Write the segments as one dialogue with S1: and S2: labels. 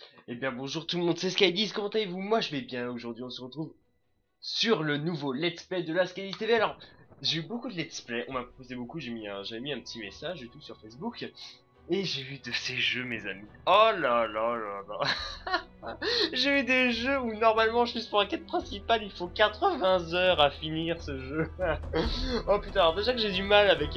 S1: Eh bien bonjour tout le monde, c'est Skydis, comment allez-vous? Moi je vais bien, aujourd'hui on se retrouve sur le nouveau Let's Play de la Skydis TV. Alors, j'ai eu beaucoup de Let's Play, on m'a proposé beaucoup, j'avais mis un petit message et tout sur Facebook. Et j'ai eu de ces jeux mes amis. Oh là là là là. J'ai eu des jeux où normalement juste pour la quête principale il faut 80 heures à finir ce jeu. Oh putain, alors déjà que j'ai du mal avec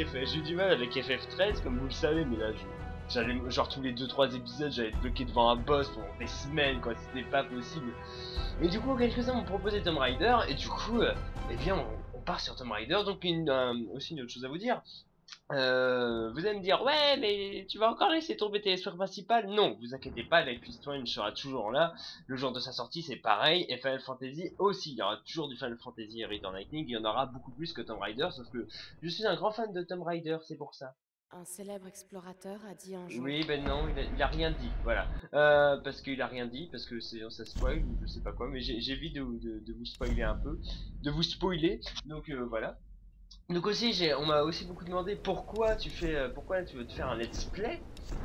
S1: FF13 comme vous le savez, mais là j'allais genre tous les 2-3 épisodes j'allais être bloqué devant un boss pendant des semaines quoi, c'était pas possible. Mais du coup quelques-uns m'ont proposé Tomb Raider et du coup eh bien on part sur Tomb Raider. Donc aussi une autre chose à vous dire. Vous allez me dire, ouais, mais tu vas encore laisser tomber tes espoirs principales? Non, vous inquiétez pas, Life is Strange sera toujours là. Le jour de sa sortie, c'est pareil. Et Final Fantasy aussi. Il y aura toujours du Final Fantasy Return Lightning. Il y en aura beaucoup plus que Tomb Raider. Sauf que je suis un grand fan de Tomb Raider, c'est pour ça.
S2: Un célèbre explorateur a dit un jour.
S1: Oui, ben non, il a rien dit, voilà. Parce qu'il a rien dit, parce que ça spoil ou je sais pas quoi. Mais j'évite de vous spoiler un peu, de vous spoiler. Donc voilà. Donc aussi, on m'a aussi beaucoup demandé pourquoi tu veux te faire un let's play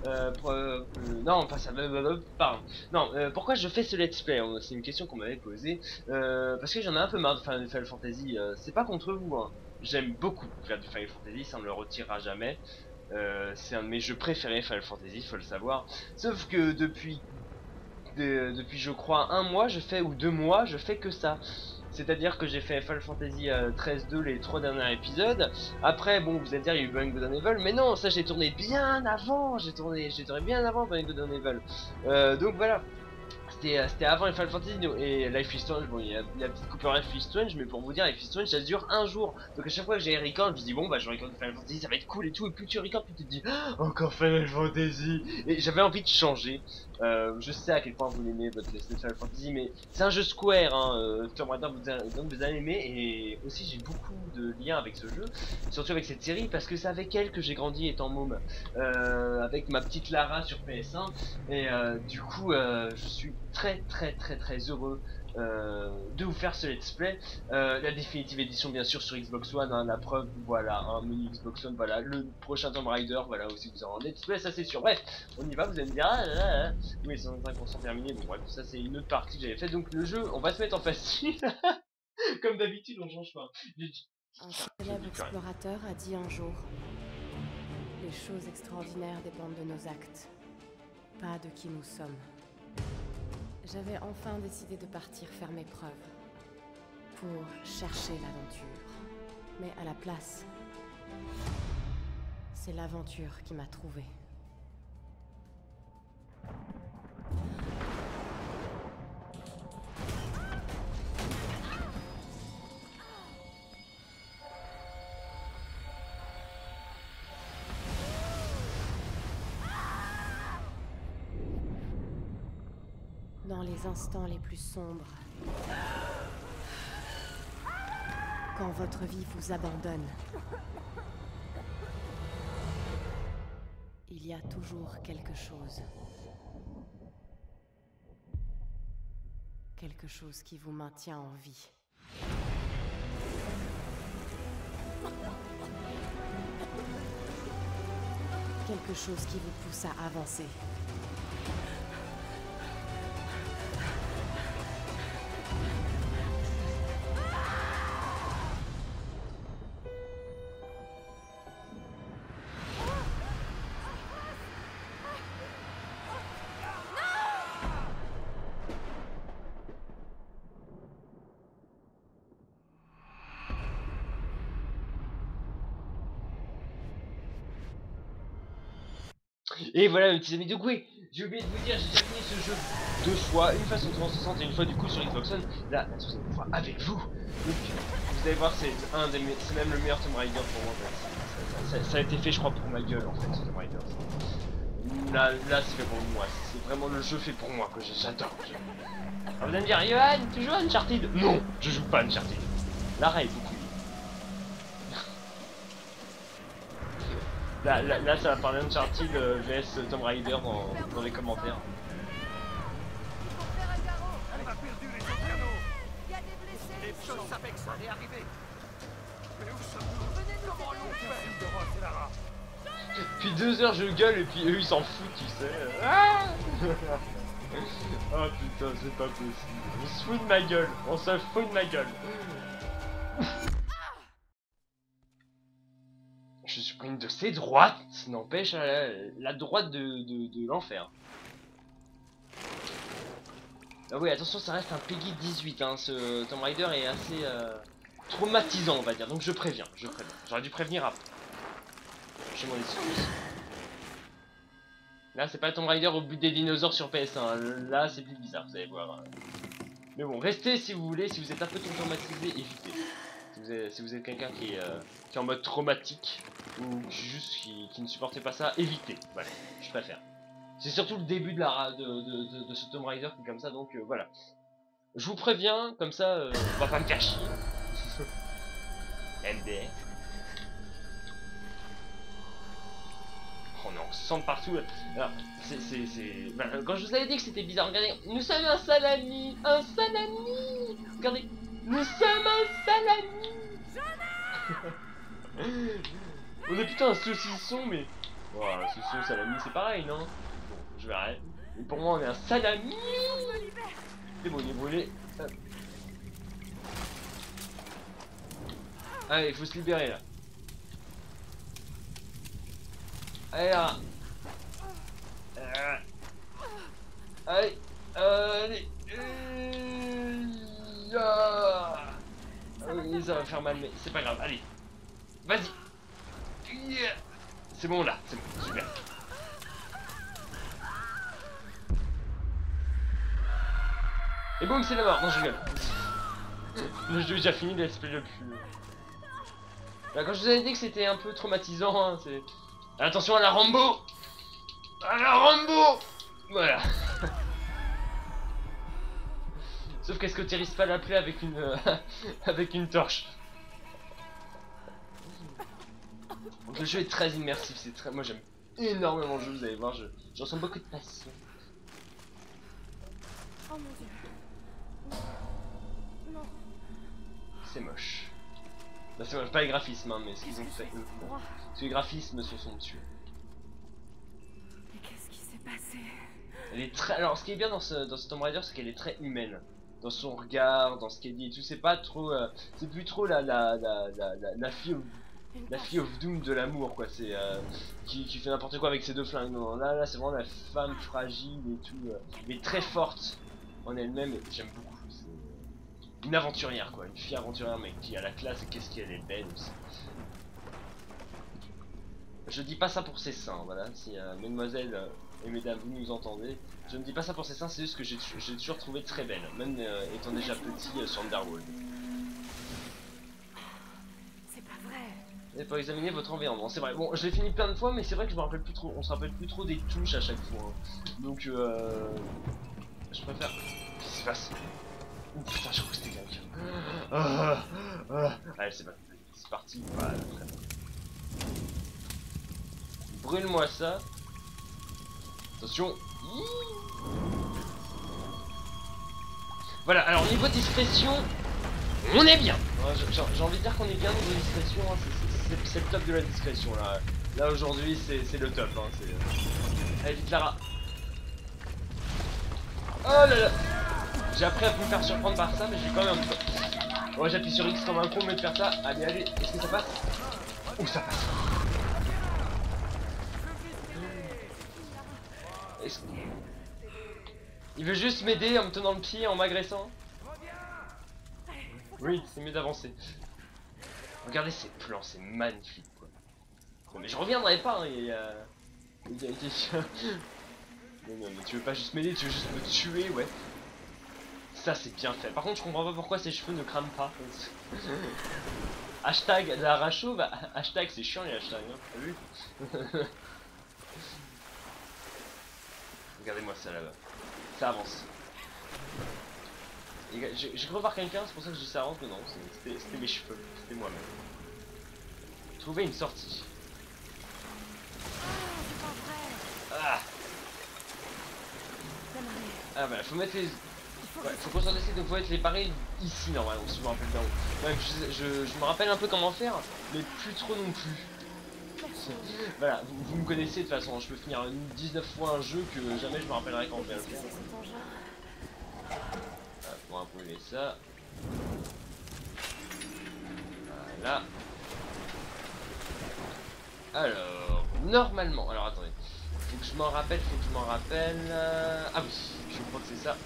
S1: non, pas ça, pardon. Non, pourquoi je fais ce let's play? C'est une question qu'on m'avait posée. Parce que j'en ai un peu marre de faire du Final Fantasy. C'est pas contre vous, hein. J'aime beaucoup faire du Final Fantasy, ça me le retirera jamais. C'est un de mes jeux préférés, Final Fantasy, faut le savoir. Sauf que depuis je crois un mois, ou 2 mois, je fais que ça. C'est-à-dire que j'ai fait Final Fantasy 13-2 les 3 derniers épisodes. Après, bon, vous allez dire, il y a eu Beyond Good and Evil, mais non, ça j'ai tourné bien avant. J'ai tourné bien avant Beyond Good and Evil. Donc voilà. C'était avant les Final Fantasy et Life is Strange. Bon, il y a la petite coupure Life is Strange, mais pour vous dire, Life is Strange ça dure un jour. Donc à chaque fois que j'ai record, je me dis bon, bah je record Final Fantasy, ça va être cool et tout. Et plus tu recordes, plus tu te dis ah, encore Final Fantasy. Et j'avais envie de changer. Je sais à quel point vous l'aimez votre Final Fantasy, mais c'est un jeu Square. Hein, Tomb Raider, donc vous allez aimer. Et aussi, j'ai beaucoup de liens avec ce jeu, surtout avec cette série, parce que c'est avec elle que j'ai grandi étant môme, avec ma petite Lara sur PS1. Et du coup, je suis très heureux de vous faire ce let's play. La définitive édition bien sûr sur Xbox One, hein, la preuve, voilà, un mini Xbox One, voilà, le prochain Tomb Raider, voilà aussi vous aurez un let's play, ça c'est sûr. Bref, on y va, vous allez me dire, oui, 125% terminé, bon bref, ça c'est une autre partie que j'avais fait, donc le jeu, on va se mettre en facile, comme d'habitude on change pas.
S2: Un
S1: Je ne
S2: célèbre
S1: dis plus rien.
S2: explorateur a dit un jour. Les choses extraordinaires dépendent de nos actes, pas de qui nous sommes. J'avais enfin décidé de partir faire mes preuves, pour chercher l'aventure. Mais à la place, c'est l'aventure qui m'a trouvée. Dans les instants les plus sombres, quand votre vie vous abandonne, il y a toujours quelque chose. Quelque chose qui vous maintient en vie. Quelque chose qui vous pousse à avancer.
S1: Et voilà mes petits amis, donc oui, j'ai oublié de vous dire, j'ai déjà fini ce jeu 2 fois, une fois sur 360 et une fois du coup sur Xbox One, là, la troisième fois avec vous. Donc vous allez voir, c'est même le meilleur Tomb Raider pour moi. Ça a été fait je crois pour ma gueule en fait, ce Tomb Raider. Là c'est fait pour moi, c'est vraiment le jeu fait pour moi que j'adore. Alors vous allez me dire, Johan, tu joues à Uncharted? Non, je joue pas à Uncharted. Lara est beaucoup. Là, ça va parler Uncharted vs Tomb Raider dans les commentaires.
S3: On a perdu les autres canaux. Il y a des blessés. Les choses savaient que ça allait arriver. Mais où sommes-nous? Comment allons-nous faire de Ross et Lara?
S1: Depuis 2 heures je gueule et puis eux ils s'en foutent, tu sais. Ah Oh putain, c'est pas possible. On se fout de ma gueule. On se fout de ma gueule. Je suis pris une de ses droites. N'empêche la droite de l'enfer. Ah oui, attention, ça reste un Peggy 18. Hein. Ce Tomb Raider est assez traumatisant, on va dire. Donc je préviens, je préviens. J'aurais dû prévenir après. J'ai mon excuse. Là, c'est pas Tomb Raider au but des dinosaures sur PS1. Là, c'est plus bizarre, vous allez voir. Mais bon, restez si vous voulez. Si vous êtes un peu traumatisé, évitez. Si vous êtes quelqu'un qui est en mode traumatique ou juste qui ne supportait pas ça, évitez. Voilà, je préfère. C'est surtout le début de ce Tomb Raider qui est comme ça, donc voilà. Je vous préviens, comme ça, on va pas me faire chier. MDR. On est en sang de partout. Alors, voilà, quand je vous avais dit que c'était bizarre, regardez, nous sommes un salami. Un salami. Regardez, nous sommes un salami. On est putain un saucisson, mais... Oh, un saucisson, salami, c'est pareil, non? Bon, je verrai. Mais pour moi, on est un salami. C'est bon, il est brûlé. Allez, il faut se libérer, là. Allez, là. Allez. Allez. Oui, ça va faire mal, mais c'est pas grave. Allez. Vas-y. C'est bon, là. C'est bon. Super. Et boum, c'est la mort. Non, je rigole. Le jeu est déjà fini, let's play le plus. Là, quand je vous avais dit que c'était un peu traumatisant, hein, c'est... Attention à la Rambo. À la Rambo. Voilà. Sauf qu'est-ce que tu risques pas l'appeler avec une avec une torche. Donc le jeu est très immersif, c'est très... Moi j'aime énormément le jeu, vous allez voir, je ressens beaucoup de passion.
S2: Oh mon dieu. Non.
S1: C'est moche. Bah, c'est moche, pas les graphismes, hein, mais ce qu'ils ont fait eux. Parce que les graphismes se sont tués.
S2: Mais qu'est-ce qui s'est passé?
S1: Elle est très... Alors ce qui est bien dans ce Tomb Raider, c'est qu'elle est très humaine. Dans son regard, dans ce qu'elle dit et tout, c'est pas trop... c'est plus trop la fille of Doom de l'amour, quoi. C'est qui fait n'importe quoi avec ses deux flingues. Non, là c'est vraiment la femme fragile et tout, mais très forte en elle-même. J'aime beaucoup. C'est une aventurière, quoi, une fille aventurière, mais qui a la classe et qu'est-ce qu'elle est belle aussi. Je dis pas ça pour ses seins, voilà. Si mesdemoiselles et mesdames vous nous entendez, je ne dis pas ça pour ses seins, c'est juste que j'ai toujours trouvé très belle, même étant déjà petit sur Underworld. Vous n'avez pas examiné votre environnement, c'est vrai. Bon, je l'ai fini plein de fois, mais c'est vrai que je me rappelle plus trop. On se rappelle plus trop des touches à chaque fois. Hein. Donc, je préfère. Qu'est-ce qui se passe? Ouh putain, je crois que c'était quelqu'un. Allez, c'est parti. Voilà, très bien. Brûle-moi ça. Attention. Voilà, alors niveau discrétion, on est bien. J'ai envie de dire qu'on est bien niveau discrétion. Hein. C'est le top de la discrétion là. Là aujourd'hui c'est le top. Hein. Allez vite Lara. Oh là là. J'ai appris à me faire surprendre par ça, mais j'ai quand même un peu. Ouais, j'appuie sur X comme un con, mais de faire ça. Allez, allez, est-ce que ça passe? Ouh, ça passe. Il veut juste m'aider en me tenant le pied, en m'agressant. Oui, c'est mieux d'avancer. Regardez ces plans, c'est magnifique quoi. Bon, mais je reviendrai pas, hein, non, non, mais tu veux pas juste m'aider, tu veux juste me tuer, ouais. Ça c'est bien fait. Par contre, je comprends pas pourquoi ses cheveux ne crament pas. Hashtag Lara chauve, hashtag c'est chiant les hashtags, hein, t'as vu? Regardez-moi ça là-bas. Ça avance. J'ai cru voir quelqu'un, c'est pour ça que je dis ça avance, mais non, c'était mes cheveux, c'était moi-même. Trouver une sortie. Ah. Ah bah faut mettre les... Ouais, faut qu'on s'en essaie de pouvoir être les barils ici normalement, si je me rappelle bien. Ouais, je me rappelle un peu comment faire, mais plus trop non plus. Voilà, vous me connaissez de toute façon, je peux finir 19 fois un jeu que jamais je me rappellerai quand je vais le faire. On va brûler ça. Voilà. Alors, normalement, alors attendez. Faut que je m'en rappelle, Ah oui, je crois que c'est ça.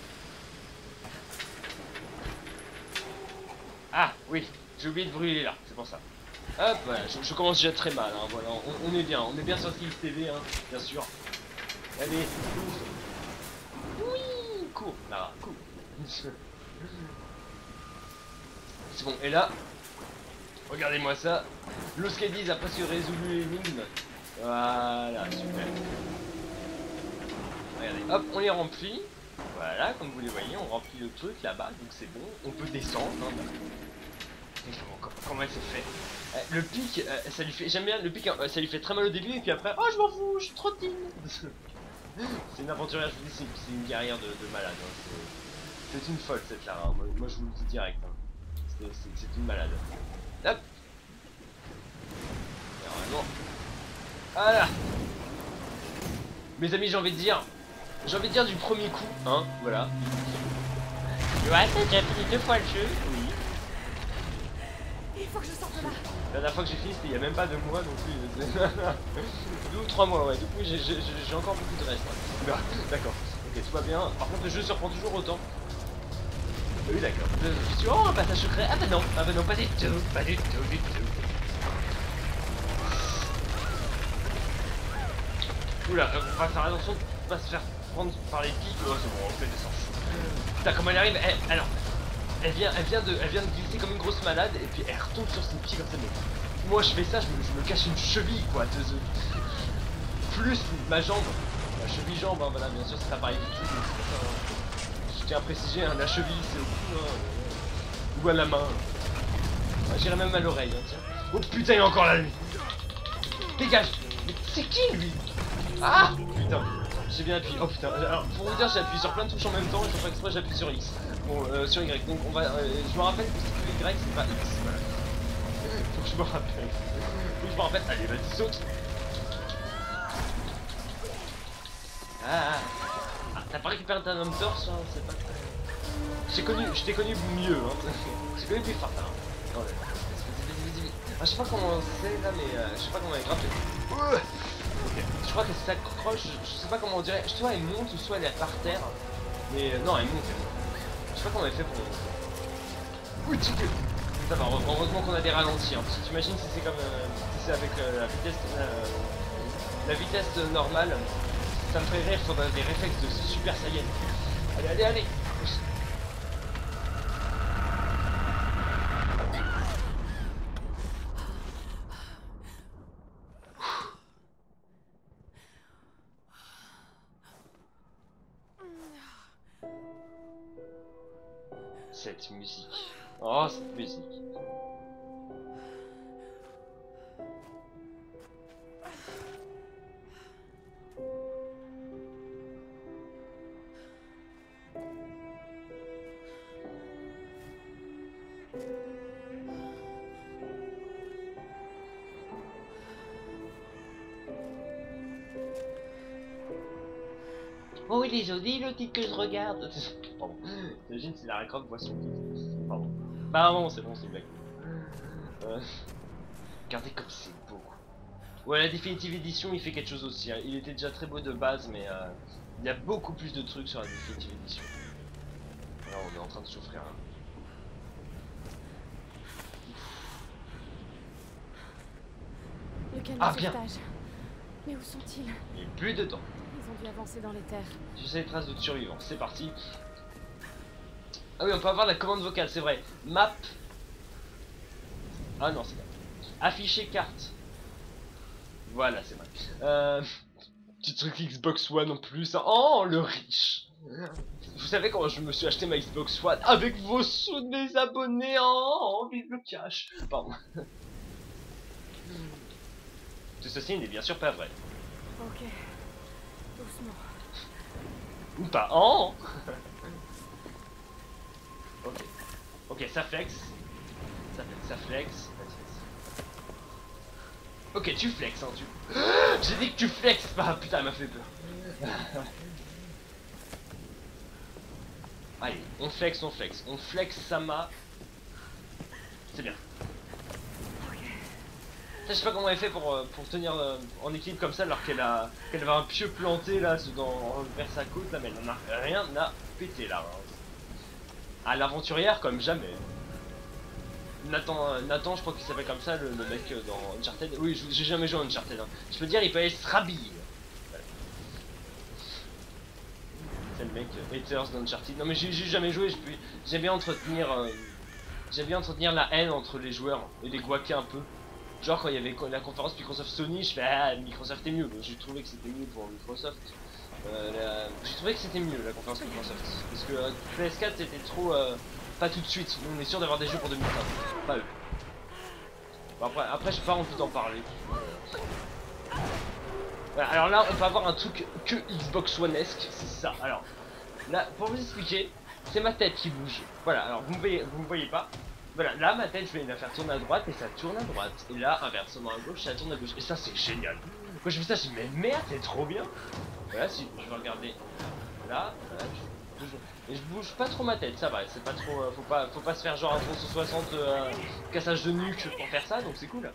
S1: Ah oui, j'ai oublié de brûler là, c'est pour ça. Hop, voilà, je commence déjà très mal, hein, voilà, on est bien sur Kills TV, hein, bien sûr. Allez, cours. Oui, cours, là, cours. C'est bon, et là, regardez-moi ça. L'Oscadiz a presque résolu l'énigme. Voilà, super. Regardez, hop, on les remplit. Voilà, comme vous les voyez, on remplit le truc là-bas, donc c'est bon. On peut descendre. Hein. Comment elle s'est fait? Le pic, ça lui fait. J'aime bien le pic, ça lui fait très mal au début, et puis après, oh je m'en fous, je suis trop timide. C'est une aventurière, je vous dis, c'est une guerrière de malade. Hein. C'est une folle cette Lara, moi je vous le dis direct. Hein. C'est une malade. Hop. Et normalement. Voilà. Mes amis, j'ai envie de dire du premier coup, hein, voilà. Ouais, t'as déjà fini 2 fois le jeu. Oui.
S2: Il faut que je sorte de là.
S1: La dernière fois que j'ai fini, c'était il y a même pas 2 mois non plus. 2 ou 3 mois, ouais. Du coup, j'ai encore beaucoup de reste. Hein. D'accord. Ok, tout va bien. Par contre, le jeu surprend toujours autant. Oui, d'accord. Je suis oh, un passage secret. Ah bah non, pas du tout, pas du tout, du tout. Oula, on va faire attention de pas se faire prendre par les pics. Oh, c'est bon, on fait descendre. Putain, comment elle arrive? Alors, elle vient de glisser comme une grosse malade et puis elle retombe sur ses pieds comme ça. Mais moi, je fais ça, je me cache une cheville, quoi. Plus ma jambe, la cheville-jambe, hein, voilà, bien sûr, c'est pas pareil du tout. Je tiens à préciser, hein, la cheville, c'est au cou, hein, ou à la main. J'irai même à l'oreille, hein, tiens. Oh putain, il est encore là, lui. Dégage. Mais c'est qui, lui? Ah putain, j'ai bien appuyé. Oh putain, alors pour vous dire, j'ai appuyé sur plein de touches en même temps et je fais exprès, j'appuie sur X. Bon, sur Y. Donc on va. Je me rappelle que c'est que Y, c'est pas X. Voilà. Faut que je me rappelle. Faut que je me rappelle. Allez, vas-y, saute. Ah, t'as pas récupéré un homme torse, hein, c'est pas. Je t'ai connu mieux, hein. J'ai connu plus fort, hein. Attendez. Ah, je sais pas comment c'est là, mais je sais pas comment elle grimpe. Ok, je crois qu'elle s'accroche, je sais pas comment on dirait, soit elle monte ou soit elle est par terre. Mais non, elle monte. Je sais pas comment elle fait pour... Oui, ça va, heureusement qu'on a des ralentis. Hein. Si t'imagines si c'est comme... si c'est avec la vitesse normale, ça me ferait rire, faudrait des réflexes de Super Saiyan. Allez, allez, allez. Cette musique. Oh, cette musique. Oh, il est joli le titre que je regarde. Pardon. T'imagines si la récroque voit son titre. Pardon. Bah non, c'est bon, c'est une blague. Regardez comme c'est beau. Ouais, la définitive édition, il fait quelque chose aussi. Hein. Il était déjà très beau de base, mais il y a beaucoup plus de trucs sur la définitive édition. Là, on est en train de souffrir. Hein.
S2: Le canal
S1: Ah,
S2: de
S1: bien.
S2: sauvetage. Mais où sont-ils?
S1: Il n'y a plus de temps.
S2: Ils ont dû avancer dans les terres.
S1: J'essaie les traces de survivants. C'est parti. Ah oui, on peut avoir la commande vocale, c'est vrai. Map. Ah non, c'est pas. Afficher carte. Voilà, c'est vrai. Petit truc Xbox One en plus. Oh, le riche. Vous savez comment je me suis acheté ma Xbox One? Avec vos sous de mes abonnés. Oh, vive le cash. Pardon. Tout ceci n'est bien sûr pas vrai.
S2: Ok. Doucement.
S1: Ou pas. Oh. Ok. Ok, ça flex. Ça flex. Ok, tu flexes, hein, tu... J'ai dit que tu flexes pas. Putain, elle m'a fait peur. Allez, on flex, on flex. On flex Sama. C'est bien. Ça, je sais pas comment elle fait pour tenir en équilibre comme ça alors qu'elle avait un pieu planté là vers sa côte là, mais elle en a rien à péter là. Hein. À l'aventurière comme jamais. Nathan, je crois qu'il s'appelle comme ça, le mec dans Uncharted. Oui, j'ai jamais joué à Uncharted. Hein. Je peux dire, il peut aller se rhabiller. Voilà. C'est le mec haters d'Uncharted. Non mais j'ai jamais joué, j'aime bien entretenir la haine entre les joueurs et les guaquer un peu. Genre quand il y avait la conférence Microsoft Sony, je fais ah Microsoft est mieux. J'ai trouvé que c'était mieux pour Microsoft. J'ai trouvé que c'était mieux la conférence Microsoft. Parce que PS4 c'était trop pas tout de suite. Nous on est sûr d'avoir des jeux pour 2015. Pas eux. Bon, après j'ai pas envie d'en parler. Voilà, alors là on peut avoir un truc que Xbox One-esque, c'est ça. Alors là pour vous expliquer, c'est ma tête qui bouge. Voilà, alors vous me voyez pas. Voilà, là ma tête je vais la faire tourner à droite et ça tourne à droite. Et là inversement à gauche, ça tourne à gauche. Et ça c'est génial. Quand je fais ça, je dis mais merde, c'est trop bien. Voilà, si je vais regarder là, et je bouge pas trop ma tête, ça va, c'est pas trop, faut pas se faire genre un 360 cassage de nuque pour faire ça, donc c'est cool.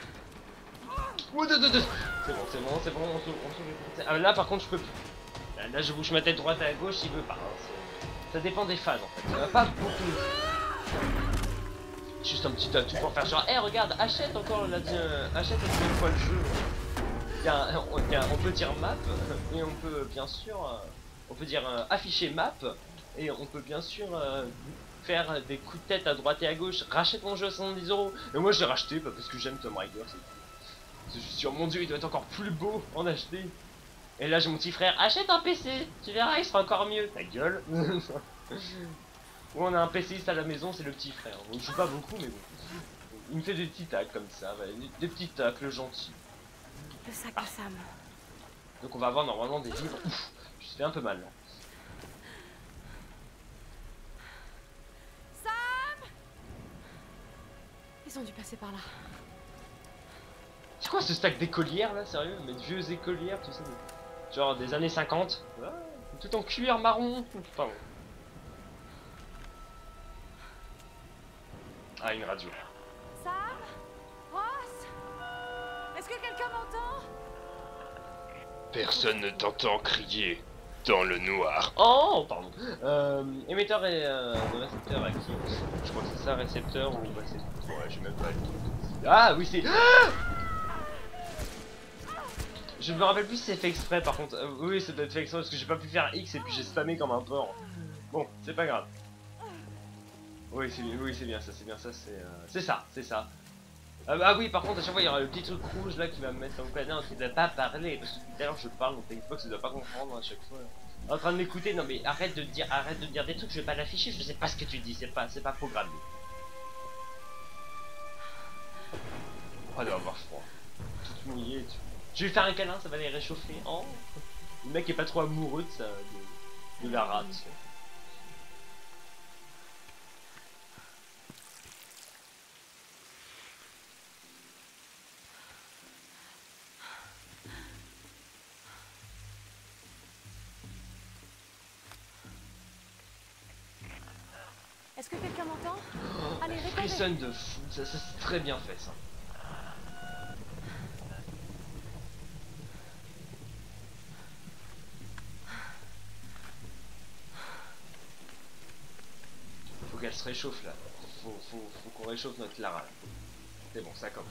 S1: C'est bon, ah, là par contre je peux plus. Là je bouge ma tête droite à gauche, il veut pas. Hein, ça dépend des phases en fait, pas beaucoup. Juste un petit atout pour faire genre, hey, regarde, achète encore achète une fois le jeu. On peut dire map et on peut bien sûr dire afficher map et on peut bien sûr faire des coups de tête à droite et à gauche. Rachète mon jeu à 70 €. Et moi je l'ai racheté parce que j'aime Tomb Raider. Je suis sûr, mon dieu, il doit être encore plus beau en acheter. Et là j'ai mon petit frère, achète un PC, tu verras, il sera encore mieux. Ta gueule. On a un PCiste à la maison, c'est le petit frère. On joue pas beaucoup mais bon. Il me fait des petits tacs comme ça, des petits tacs, le gentil.
S2: Le sac de Sam.
S1: Donc on va avoir normalement des livres. Ouf, je me fais un peu mal là.
S2: Sam! Ils ont dû passer par là.
S1: C'est quoi ce stack d'écolières là, sérieux? Mais de vieux écolières, tout ça. Genre des années 50. Ah, tout en cuir marron. Pardon. Ah, une radio.
S2: Sam? Ross? Est-ce que quelqu'un m'entend?
S1: Personne ne t'entend crier dans le noir. Oh, pardon. Émetteur et récepteur actif. Je crois que c'est ça, récepteur ou bah c'est... Ouais, j'ai même pas le truc. Ah oui, c'est... Je me rappelle plus si c'est fait exprès par contre. Oui, ça doit être fait exprès parce que j'ai pas pu faire X et puis j'ai spammé comme un porc. Bon, c'est pas grave. Oui, c'est bien ça, c'est ça. Ah oui, par contre, à chaque fois, il y aura le petit truc rouge là qui va me mettre en planète qui ne doit pas parler. Parce que tout à l'heure, je parle, donc Xbox ne doit pas comprendre à chaque fois. En train de m'écouter, non mais arrête de dire des trucs, je vais pas l'afficher, je sais pas ce que tu dis, c'est pas programmé. Oh, elle doit avoir froid. Toute mouillée, Je vais lui faire un câlin, ça va les réchauffer. Oh. Le mec est pas trop amoureux de ça, de la rate.
S2: Est-ce que quelqu'un m'entend? Allez, répondez.
S1: Frissonne de fou, ça c'est très bien fait ça. Faut qu'elle se réchauffe là. Faut qu'on réchauffe notre Lara. C'est bon, ça commence.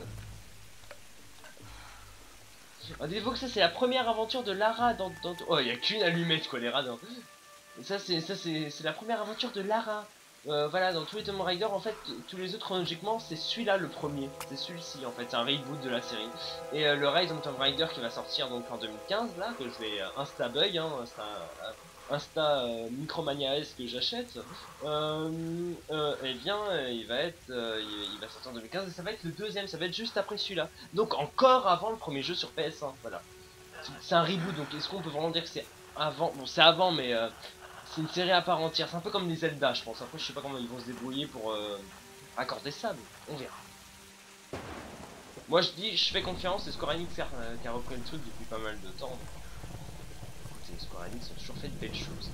S1: Oh, dites-vous que ça c'est la première aventure de Lara dans... Oh, il y a qu'une allumette quoi, les radins. Ça c'est la première aventure de Lara. Voilà, dans tous les Tomb Raider, en fait, tous les autres chronologiquement, c'est celui-là le premier. C'est celui-ci, en fait, c'est un reboot de la série. Et le Rise of Tomb Raider qui va sortir donc en 2015, là, que je vais insta-bug, hein, Micromania-S que j'achète. Eh bien, il va sortir en 2015 et ça va être le deuxième, ça va être juste après celui-là. Donc encore avant le premier jeu sur PS1, voilà. C'est un reboot, donc est-ce qu'on peut vraiment dire que c'est avant? Bon, c'est avant, mais... c'est une série à part entière, c'est un peu comme les Zelda je pense, après je sais pas comment ils vont se débrouiller pour accorder ça, mais on verra. Moi je dis, je fais confiance, et Square Enix qui a repris le truc depuis pas mal de temps. Écoutez, Square Enix ont toujours fait de belles choses.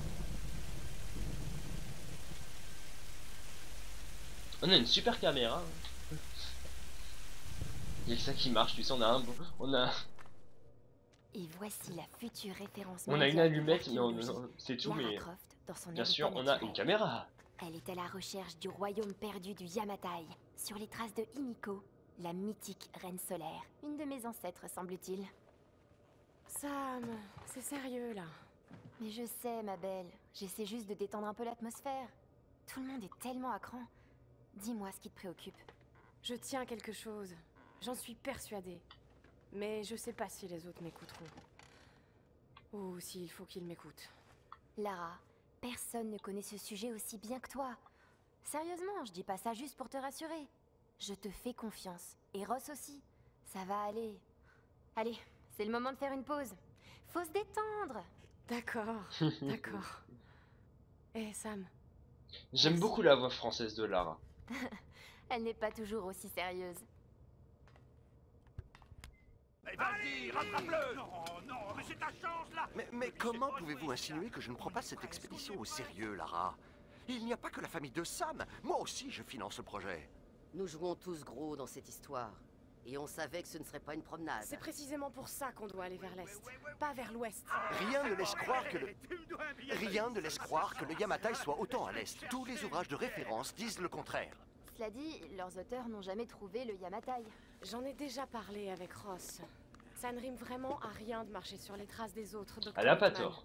S1: On a une super caméra. Il y a que ça qui marche, tu sais,
S4: Et voici la future référence
S1: on a une
S4: mondiale de
S1: allumette, mais
S4: l'archéologie,
S1: c'est tout,
S4: Lara
S1: mais
S4: Croft, dans son
S1: bien
S4: habitat
S1: sûr, on a
S4: naturel.
S1: une caméra.
S4: Elle est à la recherche du royaume perdu du Yamatai, sur les traces de Himiko, la mythique reine solaire. Une de mes ancêtres, semble-t-il.
S2: Sam, c'est sérieux là.
S4: Mais je sais, ma belle, j'essaie juste de détendre un peu l'atmosphère. Tout le monde est tellement à cran. Dis-moi ce qui te préoccupe.
S2: Je tiens quelque chose. J'en suis persuadée. Mais je sais pas si les autres m'écouteront. Ou s'il faut qu'ils m'écoutent.
S4: Lara, personne ne connaît ce sujet aussi bien que toi. Sérieusement, je dis pas ça juste pour te rassurer. Je te fais confiance. Et Ross aussi. Ça va aller. Allez, c'est le moment de faire une pause. Faut se détendre.
S2: D'accord, d'accord. Eh Sam,
S1: J'aime beaucoup la voix française de Lara.
S4: Elle n'est pas toujours aussi sérieuse.
S3: Mais vas-y, rattrape-le! Non, non, mais c'est ta chance, là!
S5: Mais comment pouvez-vous insinuer que je ne prends pas cette expédition au sérieux, Lara? Il n'y a pas que la famille de Sam. Moi aussi, je finance le projet.
S6: Nous jouons tous gros dans cette histoire. Et on savait que ce ne serait pas une promenade.
S2: c'est précisément pour ça qu'on doit aller vers l'est, pas vers l'ouest.
S5: Rien ne laisse croire que le Yamatai soit autant à l'est. Tous les ouvrages de référence disent le contraire.
S4: Cela dit, leurs auteurs n'ont jamais trouvé le Yamatai.
S2: J'en ai déjà parlé avec Ross. Ça ne rime vraiment à rien de marcher sur les traces des autres, Dr.
S1: Elle a pas
S2: Hoffman.
S1: tort.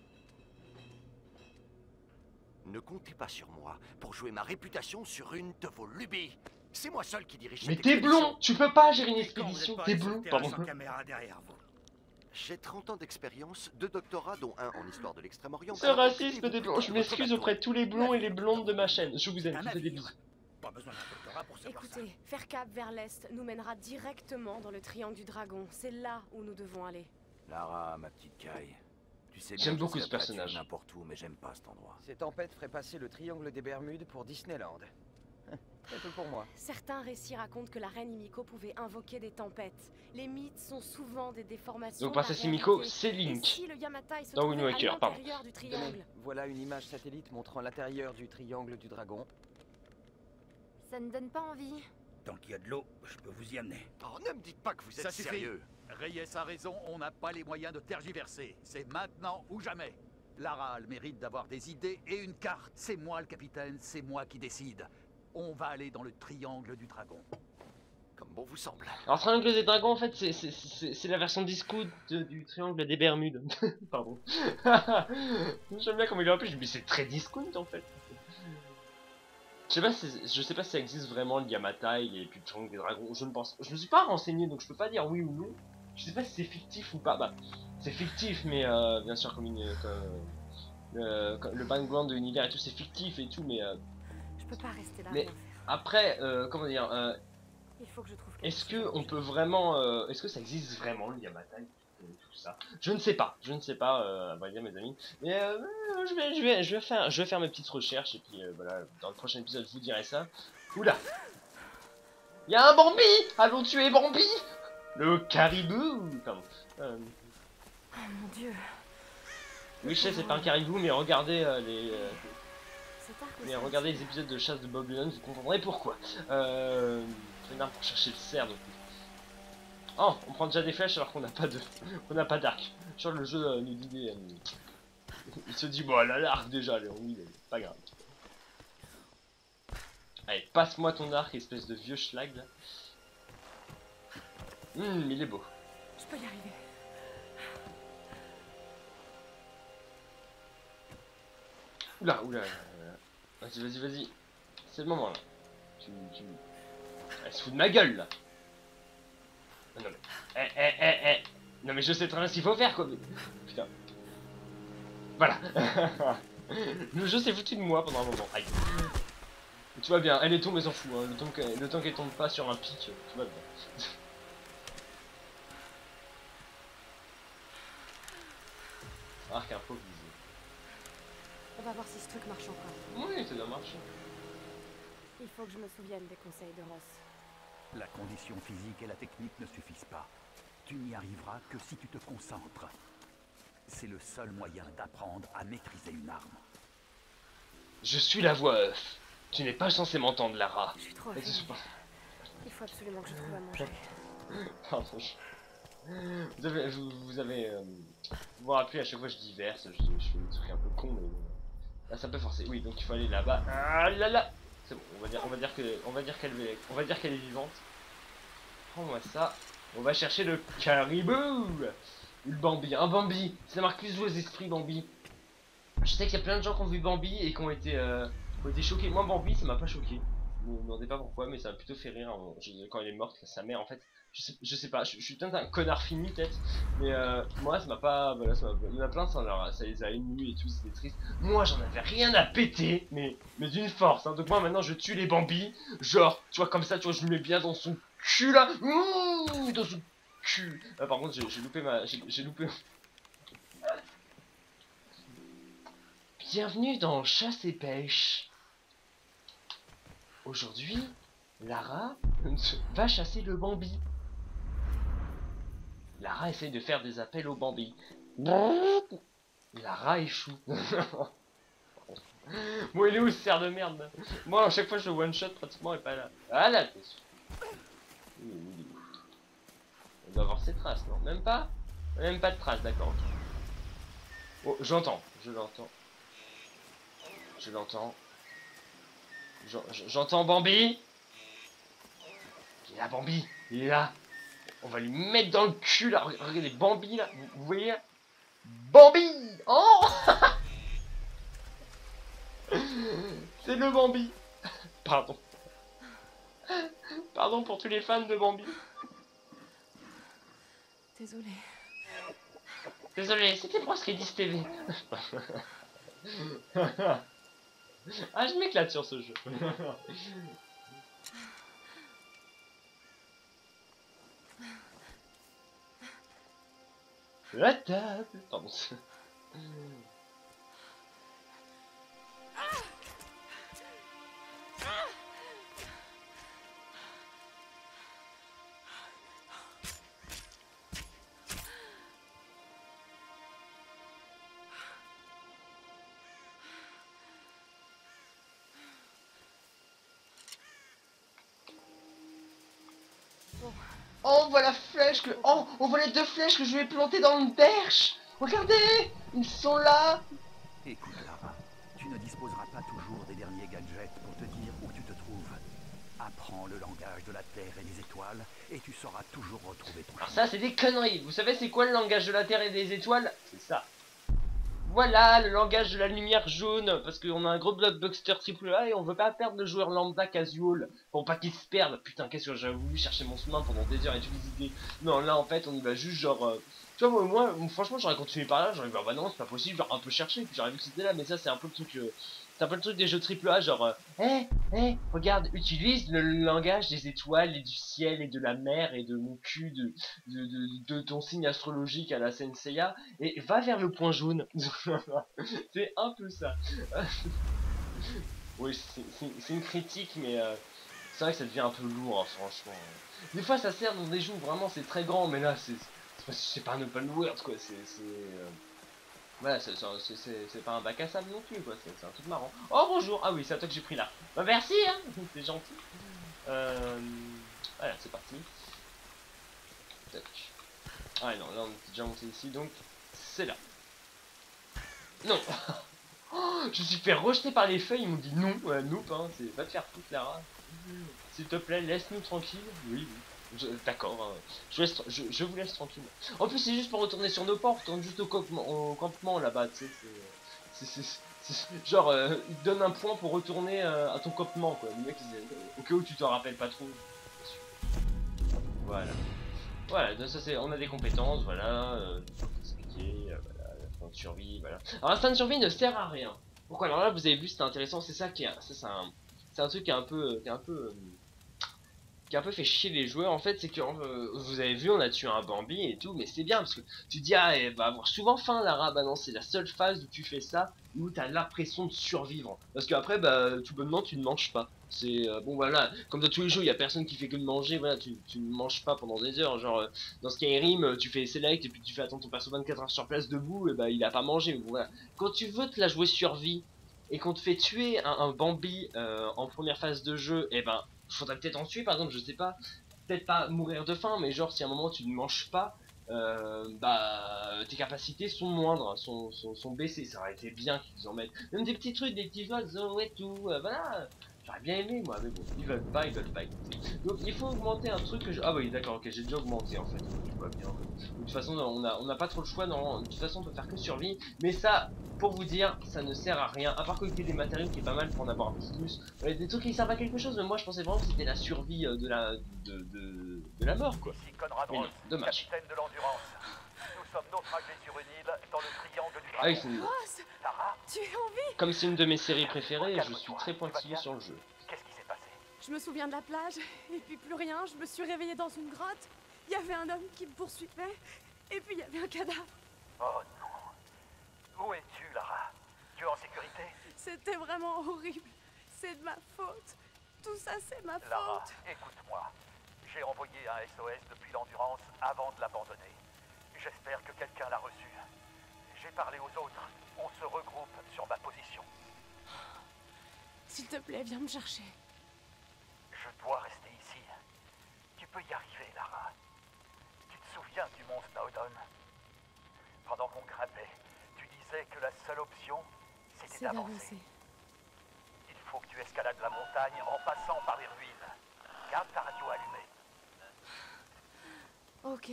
S5: Ne comptez pas sur moi pour jouer ma réputation sur une de vos lubies. C'est moi seul qui dirige
S1: Mais
S5: cette
S1: t'es
S5: expédition.
S1: blond, tu peux pas gérer une
S3: Et quand vous
S1: expédition,
S3: êtes pas
S1: t'es
S3: allé sur le
S1: blond,
S3: terrain
S1: pardon.
S3: sans caméra derrière vous.
S5: J'ai 30 ans d'expérience, 2 doctorats dont un en histoire de l'Extrême-Orient.
S1: Ce racisme des blonds, je m'excuse auprès de tous les blonds et les blondes de ma chaîne. Je vous aime, je vous fais des bisous.
S3: Pas besoin d'un doctorat pour savoir ça.
S2: Écoutez, faire cap vers l'est nous mènera directement dans le triangle du dragon. C'est là où nous devons aller.
S7: Lara, ma petite Kai. Tu sais bien
S1: J'aime
S7: que
S1: beaucoup
S7: je
S1: ce
S7: serais prêt à tuer
S1: personnage.
S7: n'importe où, mais j'aime pas cet endroit.
S8: Ces tempêtes feraient passer le triangle des Bermudes pour Disneyland. Très peu pour moi.
S2: Certains récits racontent que la reine Himiko pouvait invoquer des tempêtes. Les mythes sont souvent des déformations.
S1: Donc
S2: de la
S1: Princesse Himiko,
S2: réalité.
S1: c'est
S2: Et
S1: Link.
S2: si le Yamatai se
S1: Dans
S2: trouvait
S1: Wind Waker,
S2: à
S1: pardon.
S2: l'intérieur du triangle?
S8: Voilà une image satellite montrant l'intérieur du triangle du dragon.
S4: Ça ne donne pas envie.
S3: Tant qu'il y a de l'eau, je peux vous y amener.
S5: Oh, ne me dites pas que vous êtes
S9: Ça suffit.
S5: sérieux.
S9: Reyes a raison, on n'a pas les moyens de tergiverser. C'est maintenant ou jamais. Lara a le mérite d'avoir des idées et une carte. C'est moi le capitaine, c'est moi qui décide. On va aller dans le triangle du dragon.
S5: Comme bon vous semble.
S1: Alors Triangle des Dragons en fait c'est la version discount du Triangle des Bermudes. Pardon. J'aime bien comment il l'a appelé, je me dis c'est très discount en fait. Je sais pas si ça existe vraiment le Yamatai et puis le Triangle des Dragons, je me suis pas renseigné donc je peux pas dire oui ou non. Je sais pas si c'est fictif ou pas, bah c'est fictif mais bien sûr comme le background de l'univers et tout c'est fictif et tout mais
S2: Je peux pas rester là.
S1: Mais-
S2: rien faire.
S1: après comment dire
S2: Il faut que je trouve quelque
S1: est-ce que
S2: chose.
S1: on peut vraiment est-ce que ça existe vraiment le Yamatai et tout ça? Je ne sais pas, à vrai dire mes amis. Mais je vais faire mes petites recherches et puis voilà, dans le prochain épisode je vous dirai ça. Oula! Il y a un Bambi! Allons tuer Bambi! Le caribou! Pardon.
S2: Oh mon dieu.
S1: Oui, je sais, c'est pas un caribou, mais regardez
S2: Cet arc
S1: mais regardez les épisodes de chasse de Bob Lennon, vous comprendrez pourquoi. C'est une arme pour chercher le cerf donc. Oh, on prend déjà des flèches alors qu'on n'a pas d'arc. Sur le jeu nous dit il se dit bon elle a l'arc déjà, oui, pas grave. Allez, passe-moi ton arc, espèce de vieux schlag là. Il est beau.
S2: Je peux y arriver.
S1: Oula. Vas-y. C'est le moment là. Elle se fout de ma gueule là. Ah, non mais. Non mais je sais très bien ce qu'il faut faire quoi. Putain. Voilà. Le jeu s'est foutu de moi pendant un moment. Aïe. Tu vois bien, elle est tombée, s'en fout. Hein. Le temps qu'elle tombe pas sur un pic, tu vois bien. Arc improvisé.
S2: On va voir si ce truc marche encore.
S1: Oui, ça doit marcher.
S2: Il faut que je me souvienne des conseils de Ross.
S9: La condition physique et la technique ne suffisent pas. Tu n'y arriveras que si tu te concentres. C'est le seul moyen d'apprendre à maîtriser une arme.
S1: Je suis la voix off. Tu n'es pas censé m'entendre, Lara.
S2: Je suis trop
S1: Et
S2: fatiguée. Il faut absolument que je trouve à manger.
S1: Pardon. Vous vous rappelez, à chaque fois je dis verse, je fais des trucs un peu cons, mais là ça peut forcer. Oui, donc il faut aller là-bas. Ah là là. C'est bon, on va dire qu'elle est vivante. Prends-moi ça. On va chercher le caribou. Ou le Bambi. Un Bambi. Ça marque plus vos esprits, Bambi. Je sais qu'il y a plein de gens qui ont vu Bambi et qui ont été choqués. Moi, Bambi, ça m'a pas choqué. Ne me demandez pas pourquoi, mais ça m'a plutôt fait rire quand il est mort, sa mère en fait. Je sais pas, je suis peut-être un connard fini peut-être, mais moi ça m'a pas. Voilà, il y en a plein, ça les a émus et tout, c'était triste. Moi j'en avais rien à péter, mais d'une force, hein. Donc moi maintenant je tue les Bambis, genre, tu vois, comme ça, tu vois, je me mets bien dans son cul là, ouh, dans son cul. Ah, par contre, j'ai loupé j'ai loupé. Bienvenue dans Chasse et Pêche. Aujourd'hui, Lara va chasser le Bambi. Lara essaye de faire des appels au Bambi. Lara échoue. Bon, il est où ce cerf de merde? Moi, à chaque fois, je le one shot pratiquement et pas là. Ah là, t'es sûr. On doit avoir ses traces, non? Même pas? Même pas de traces, d'accord. Oh, j'entends. Je l'entends. Je l'entends. J'entends Bambi. Il est là, Bambi. Il est là. On va lui mettre dans le cul là. Regardez Bambi là. Vous voyez là? Bambi. Oh. C'est le Bambi. Pardon. Pardon pour tous les fans de Bambi.
S2: Désolée.
S1: Désolé, c'était pour Skidis TV. Ah, je m'éclate sur ce jeu. La table. Pardon. Oh, on voit la flèche que... Oh, on voit les deux flèches que je vais planter dans le berge. Regardez, ils sont là.
S9: Écoute, Lara, tu ne disposeras pas toujours des derniers gadgets pour te dire où tu te trouves. Apprends le langage de la Terre et des étoiles, et tu sauras toujours retrouver ton
S1: Alors
S9: chemin.
S1: ça, c'est des conneries. Vous savez c'est quoi le langage de la Terre et des étoiles? C'est ça. Voilà, le langage de la lumière jaune, parce qu'on a un gros blockbuster AAA et on veut pas perdre le joueur lambda casual, pour pas qu'il se perde. Putain, qu'est-ce que j'ai voulu chercher mon chemin pendant des heures et toutes les idées. Non, là en fait, on y va juste genre... Tu vois, moi, franchement, j'aurais continué par là, j'aurais dit, bah non, c'est pas possible, genre un peu chercher, puis j'aurais vu que c'était là, mais ça, c'est un peu le truc... c'est un peu le truc des jeux AAA, genre... regarde, utilise le langage des étoiles et du ciel et de la mer et de mon cul, de ton signe astrologique à la Senseiya, et va vers le point jaune. C'est un peu ça. Oui, c'est une critique, mais c'est vrai que ça devient un peu lourd, hein, franchement. Des fois, ça sert dans des jeux où vraiment c'est très grand, mais là, c'est pas un open world, quoi. Voilà, c'est pas un bac à sable non plus, quoi. C'est un truc marrant. Oh, bonjour. Ah oui, c'est à toi que j'ai pris là. Bah, merci, hein. C'est gentil. Voilà, c'est parti. Tac. Ah non, là, on est déjà monté ici, donc c'est là. Non. Oh, je me suis fait rejeter par les feuilles, ils m'ont dit non, nope, hein, va te faire foutre, Lara. S'il te plaît, laisse-nous tranquille. Oui, oui. D'accord, je vous laisse tranquille. En plus, c'est juste pour retourner sur nos portes, on retourne juste au campement là-bas, tu sais. Genre, il te donne un point pour retourner à ton campement, quoi. Le mec, au cas où tu t'en rappelles pas trop. Voilà. Voilà, donc ça c'est, on a des compétences, voilà, expliquer, voilà, l'instinct de survie, voilà. Alors l'instinct de survie ne sert à rien. Pourquoi? Alors là, vous avez vu, c'était intéressant, c'est ça qui est, c'est un truc qui est un peu fait chier les joueurs en fait, c'est que vous avez vu, on a tué un Bambi et tout, mais c'est bien parce que tu dis ah elle va avoir souvent faim Lara, bah non c'est la seule phase où tu fais ça où t'as l'impression de survivre, parce qu'après bah tout bonnement tu ne manges pas, C'est bon voilà, comme dans tous les jeux, il y a personne qui fait que de manger, voilà, tu ne manges pas pendant des heures, genre dans Skyrim, tu fais select et puis tu fais attendre ton perso 24 heures sur place debout, et bah il a pas mangé, bon, voilà. Quand tu veux te la jouer survie et qu'on te fait tuer un Bambi en première phase de jeu, et ben faudrait peut-être en tuer par exemple, je sais pas, peut-être pas mourir de faim, mais genre si à un moment tu ne manges pas, bah tes capacités sont moindres, sont baissées, ça aurait été bien qu'ils en mettent, même des petits trucs, des petits oiseaux et tout, voilà. J'aurais bien aimé moi, mais bon, ils veulent pas écouter. Donc il faut augmenter un truc que je... Ah oui d'accord, ok, j'ai déjà augmenté en fait, je vois bien. De toute façon on n'a pas trop le choix, non, de toute façon on peut faire que survie. Mais ça, pour vous dire, ça ne sert à rien, à part collecter des matériaux qui est pas mal pour en avoir un peu plus. Des trucs qui servent à quelque chose, mais moi je pensais vraiment que c'était la survie de la mort quoi.
S3: Ici Conrad
S1: Mais non,
S3: Ross,
S1: dommage.
S3: capitaine de l'Endurance. Nous sommes naufragés sur une île dans le triangle du
S1: Ah oui,
S3: dragon.
S2: Ross,
S3: Tara,
S2: tu es en vie?
S1: comme c'est une de mes séries préférées, je suis très pointillé sur le jeu.
S3: qu'est-ce qui s'est passé?
S2: Je me souviens de la plage, et puis plus rien, je me suis réveillée dans une grotte. Il y avait un homme qui me poursuivait, et puis il y avait un cadavre.
S3: Oh non. Où es-tu, Lara? Tu es en sécurité?
S2: C'était vraiment horrible. C'est de ma faute. Tout ça, c'est ma
S3: Lara,
S2: faute.
S3: écoute-moi. J'ai envoyé un SOS depuis l'Endurance avant de l'abandonner. J'espère que quelqu'un l'a reçu. J'ai parlé aux autres. On se regroupe sur ma position.
S2: S'il te plaît, viens me chercher.
S3: Je dois rester ici. Tu peux y arriver, Lara. Tu te souviens du mont Snowdon? Pendant qu'on grimpait, tu disais que la seule option, c'était
S2: C'est
S3: d'avancer.
S2: d'avancer.
S3: Il faut que tu escalades la montagne en passant par les ruines. Garde ta radio allumée.
S2: Ok.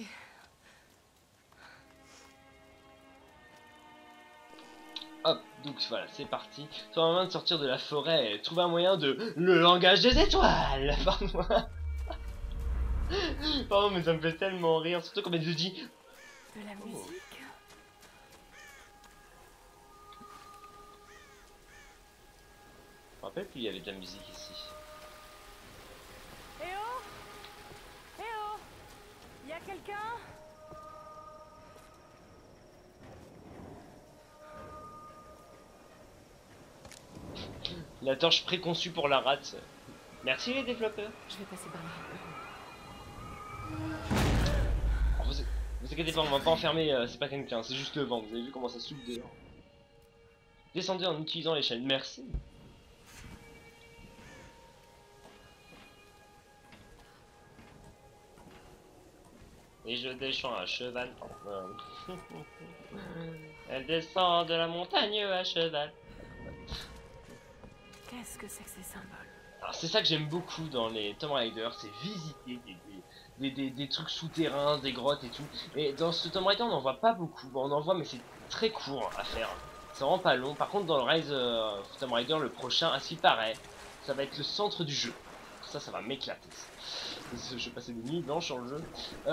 S1: Hop, donc voilà, c'est parti. C'est le moment de sortir de la forêt et trouver un moyen de... Le langage des étoiles. Pardon. Pardon, mais ça me fait tellement rire, surtout quand elle dit...
S2: De la musique.
S1: Je me rappelle qu'il y avait de la musique ici.
S2: Eh oh! Eh oh! Y a quelqu'un?
S1: La torche préconçue pour la rate. Merci les développeurs.
S2: Je vais passer par là.
S1: Alors, vous inquiétez pas, on va pas enfermer, c'est pas quelqu'un, c'est juste le vent. Vous avez vu comment ça souffle dehors. Descendez en utilisant l'échelle, merci. Et je descends à cheval. Elle descend de la montagne à cheval.
S2: Qu'est-ce que c'est que ces symboles?
S1: Alors c'est ça que j'aime beaucoup dans les Tomb Raider, c'est visiter des trucs souterrains, des grottes et tout. Et dans ce Tomb Raider on n'en voit pas beaucoup, bon, on en voit mais c'est très court à faire. C'est vraiment pas long. Par contre dans le Rise of Tomb Raider, le prochain, à ce qui paraît, ça va être le centre du jeu. Ça va m'éclater. Je vais passer des nuits blanches sur le jeu.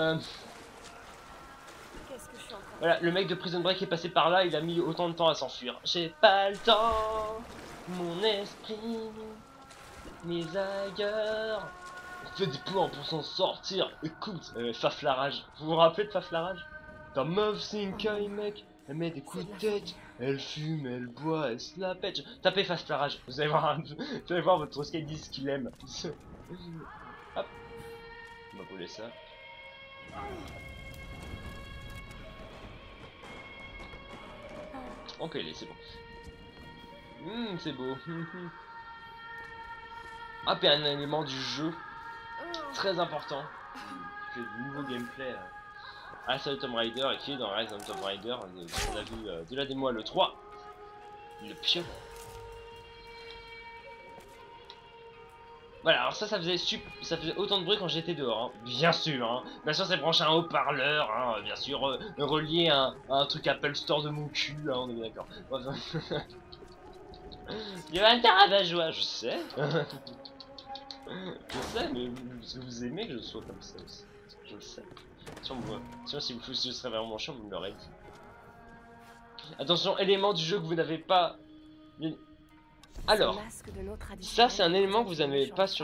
S2: Qu'est-ce que je suis encore?
S1: Voilà, le mec de Prison Break est passé par là, il a mis autant de temps à s'enfuir. J'ai pas le temps, mon esprit mis ailleurs. On fait des plans pour s'en sortir. Écoute, Faflarage, vous vous rappelez de Faflarage? Ta meuf c'est une caille mec, elle met des coups de tête, elle fume, elle boit, elle se la pète. Tapez Faflarage, vous allez voir votre skate dit ce qu'il aime. Hop, on va brûler ça. Ok, c'est bon. C'est beau. Ah, puis un élément du jeu très important qui fait du nouveau gameplay à la Tomb Raider et qui est dans Rise of Tomb Raider, qu'on a vu de la démo à l'E3, le pion. Voilà, alors ça faisait autant de bruit quand j'étais dehors, hein. Bien sûr, c'est branché à un haut-parleur, hein. Bien sûr, relié à un truc Apple Store de mon cul, hein, on est bien d'accord. Il y a un Taravageois, je sais. Je sais, mais vous aimez que je sois comme ça aussi. Je le sais. Sinon, si vous ce serait vraiment chiant, vous me l'aurez dit. Attention, élément du jeu que vous n'avez pas. Alors, ça c'est un élément que vous n'avez pas sur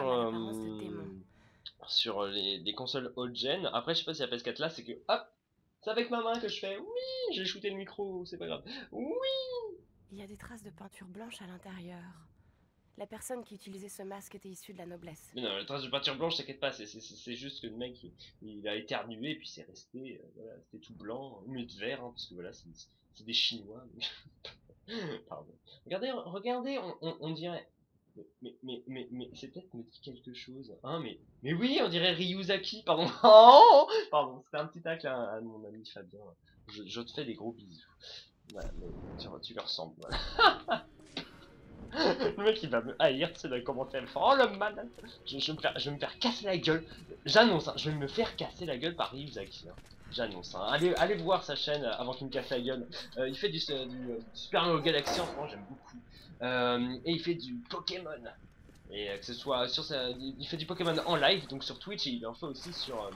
S1: les consoles old-gen. Après, je sais pas si la PS4 là, c'est que hop, c'est avec ma main que je fais. Oui, j'ai shooté le micro, c'est pas grave. Oui.
S2: Il y a des traces de peinture blanche à l'intérieur. La personne qui utilisait ce masque était issue de la noblesse.
S1: Mais non, la trace de peinture blanche, t'inquiète pas, c'est juste que le mec, il a éternué, et puis c'est resté, voilà, c'était tout blanc, ou de vert, hein, parce que voilà, c'est des Chinois. Pardon. Regardez, on dirait... Mais c'est peut-être me dit quelque chose. Hein, mais oui, on dirait Ryuzaki, pardon. Oh pardon, c'était un petit tacle à mon ami Fabien. Je te fais des gros bisous. Voilà, mais tu leur ressembles, voilà. Le mec il va me haïr, tu sais, dans les commentaires, il fait, oh le malade. Je vais me faire casser la gueule. J'annonce, hein, je vais me faire casser la gueule par Ryuzaki. Hein. J'annonce, hein. Allez voir sa chaîne avant qu'il me casse la gueule. Il fait du Super Mario Galaxy, en ce moment j'aime beaucoup. Et il fait du Pokémon. Et que ce soit sur il fait du Pokémon en live, donc sur Twitch, et il en fait aussi sur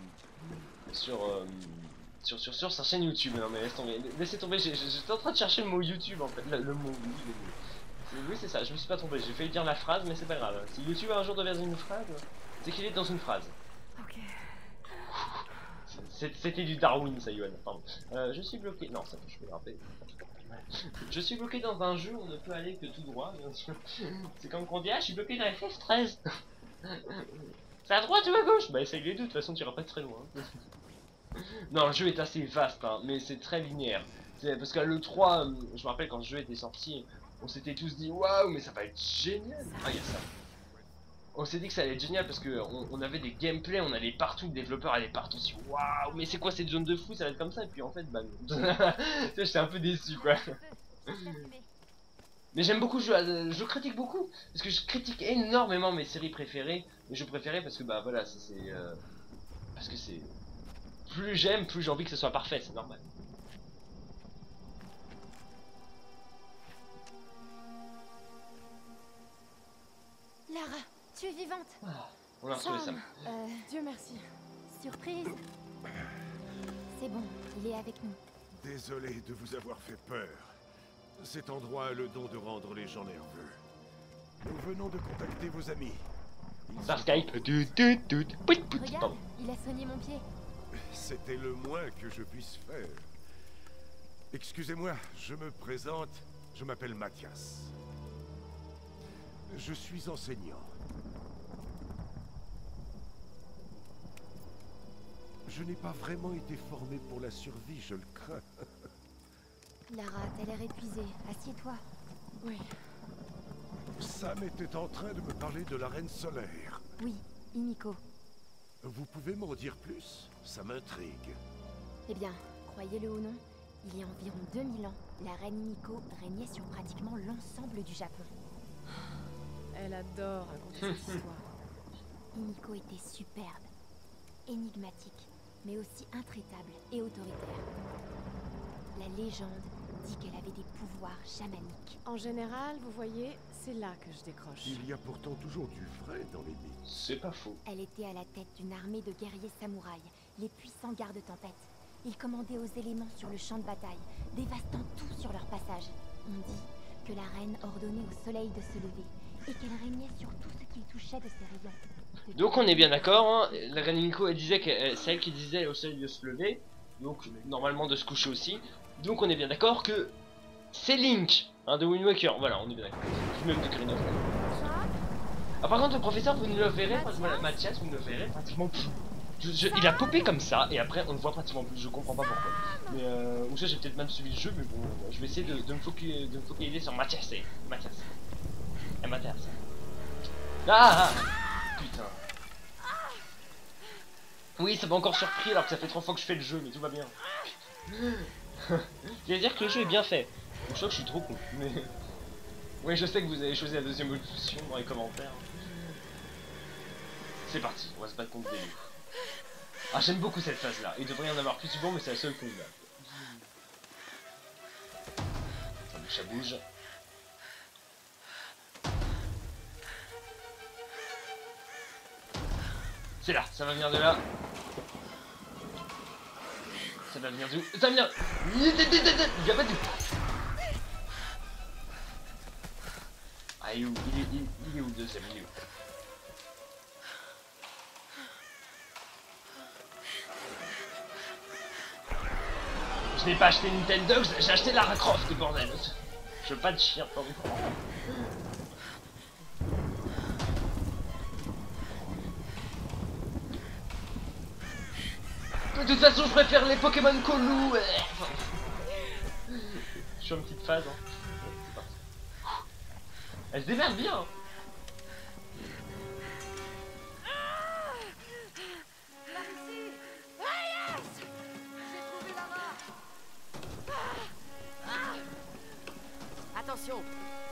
S1: sa chaîne YouTube. Non mais laissez tomber, j'étais en train de chercher le mot YouTube en fait, le mot oui c'est ça, je me suis pas trompé, j'ai failli dire la phrase mais c'est pas grave. Si YouTube un jour devient une phrase, c'est qu'il est dans une phrase.
S2: Ok.
S1: C'était du Darwin ça Yoann, pardon. Je suis bloqué, non ça je peux le rappeler. Je suis bloqué dans un jeu où on ne peut aller que tout droit, bien sûr. C'est comme qu'on dit, ah je suis bloqué dans FF13. C'est à droite ou à gauche? Bah essaye les deux, de toute façon tu iras pas très loin. Non, le jeu est assez vaste, hein, mais c'est très linéaire. Parce qu'à l'E3, je me rappelle quand le jeu était sorti, on s'était tous dit waouh, mais ça va être génial. Ah, il y a ça. On s'est dit que ça allait être génial parce que on avait des gameplays, on allait partout, le développeur allait partout. On s'est dit waouh, mais c'est quoi cette zone de fou, ça va être comme ça. Et puis en fait, bah, j'étais un peu déçu quoi. Mais j'aime beaucoup, je critique beaucoup parce que je critique énormément mes séries préférées, mes jeux préférés parce que bah voilà, parce que c'est plus j'aime, plus j'ai envie que ce soit parfait, c'est normal.
S4: Lara, tu es vivante.
S1: Ah, on a retrouvé ça.
S2: Dieu merci.
S4: Surprise. C'est bon, il est avec nous.
S10: Désolé de vous avoir fait peur. Cet endroit a le don de rendre les gens nerveux. Nous venons de contacter vos amis.
S1: Par Skype.
S4: Regarde, il a soigné mon pied.
S10: C'était le moins que je puisse faire. Excusez-moi, je me présente. Je m'appelle Mathias. Je suis enseignant. Je n'ai pas vraiment été formé pour la survie, je le crains.
S4: Lara, t'as l'air épuisée. Assieds-toi.
S2: Oui.
S10: Sam était en train de me parler de la Reine Solaire.
S4: Oui, Himiko.
S10: Vous pouvez m'en dire plus? Ça m'intrigue.
S4: Eh bien, croyez-le ou non, il y a environ 2000 ans, la reine Himiko régnait sur pratiquement l'ensemble du Japon.
S2: Elle adore raconter cette histoire.
S4: Himiko était superbe, énigmatique, mais aussi intraitable et autoritaire. La légende dit qu'elle avait des pouvoirs chamaniques.
S2: En général, vous voyez, c'est là que je décroche.
S10: Il y a pourtant toujours du vrai dans les mythes.
S1: C'est pas faux.
S4: Elle était à la tête d'une armée de guerriers samouraïs, les puissants gardes-tempête. Ils commandaient aux éléments sur le champ de bataille, dévastant tout sur leur passage. On dit que la reine ordonnait au soleil de se lever, et qu'elle régnait sur tout ce qui touchait de ses rayons.
S1: Donc on est bien d'accord, hein, la reine Himiko elle disait que c'est elle qui disait au soleil de se lever, donc normalement de se coucher aussi. Donc on est bien d'accord que c'est Link, hein, de Wind Waker, voilà on est bien d'accord. Même de Green of. Ah par contre le professeur vous ne le verrez, voilà, Mathias vous ne le verrez pratiquement plus. Il a popé comme ça et après on le voit pratiquement plus, je comprends pas pourquoi. Mais ou ça j'ai peut-être mal suivi le jeu mais bon, je vais essayer de me focaliser sur Mathias et Mathias. Et Mathias. Ah putain. Oui ça m'a encore surpris alors que ça fait 3 fois que je fais le jeu mais tout va bien. Je vais dire que le jeu est bien fait. Je crois que je suis trop con. Mais... oui je sais que vous avez choisi la deuxième option dans les commentaires. C'est parti, on va se battre contre des loups. Ah j'aime beaucoup cette phase là, il devrait y en avoir plus souvent mais c'est la seule qu'on a. Ça bouge. C'est là, ça va venir de là. Ça va venir d'où? Ça va venir... Il y a pas d'où. Ah il est où? Il est où le deuxième? Il est où? Je n'ai pas acheté Nintendo, j'ai acheté Lara Croft, bordel. Je veux pas de chien, pardon. Mais de toute façon, je préfère les Pokémon Colou. Je suis en petite phase. Hein. C'est parti. Elle se démerde bien.
S6: Attention.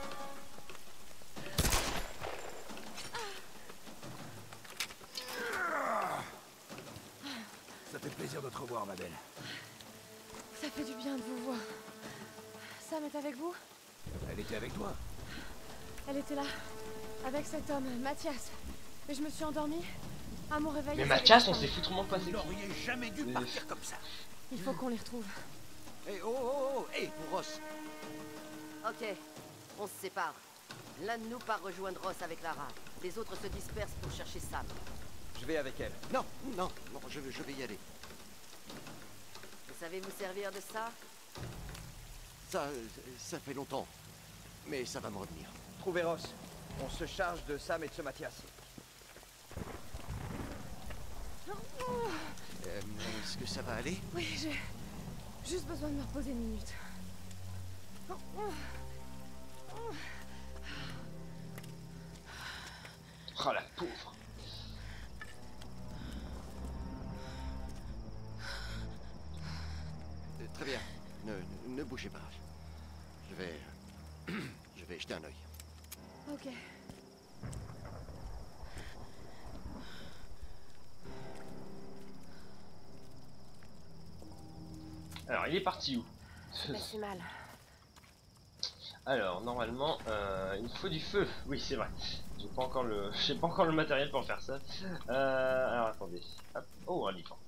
S7: Ça fait plaisir de te revoir, ma belle.
S2: Ça fait du bien de vous voir. Sam est avec vous?
S7: Elle était avec toi?
S2: Elle était là, avec cet homme, Mathias. Mais je me suis endormie. À mon réveil...
S1: Mais Mathias, on s'est foutrement passé.
S9: Vous n'auriez jamais dû partir comme ça.
S2: Il faut qu'on les retrouve.
S5: Hé, oh, hé, Ross.
S6: Ok, on se sépare. L'un de nous part rejoindre Ross avec Lara. Les autres se dispersent pour chercher Sam.
S8: Je vais avec elle.
S5: Non, je vais y aller.
S6: Vous savez vous servir de ça?
S5: Ça fait longtemps. Mais ça va me revenir.
S8: Trouvez Ross. On se charge de Sam et de ce Mathias.
S5: Est-ce que ça va aller?
S2: Oui, j'ai juste besoin de me reposer une minute.
S1: Oh la pauvre.
S5: Très bien. Ne bougez pas. Je vais jeter un œil.
S2: Ok.
S1: Alors, il est parti où?
S2: Pas si mal.
S1: Alors, normalement, il faut du feu. Oui, c'est vrai. J'ai pas encore le matériel pour faire ça. Alors, attendez. Hop. Oh, un livre.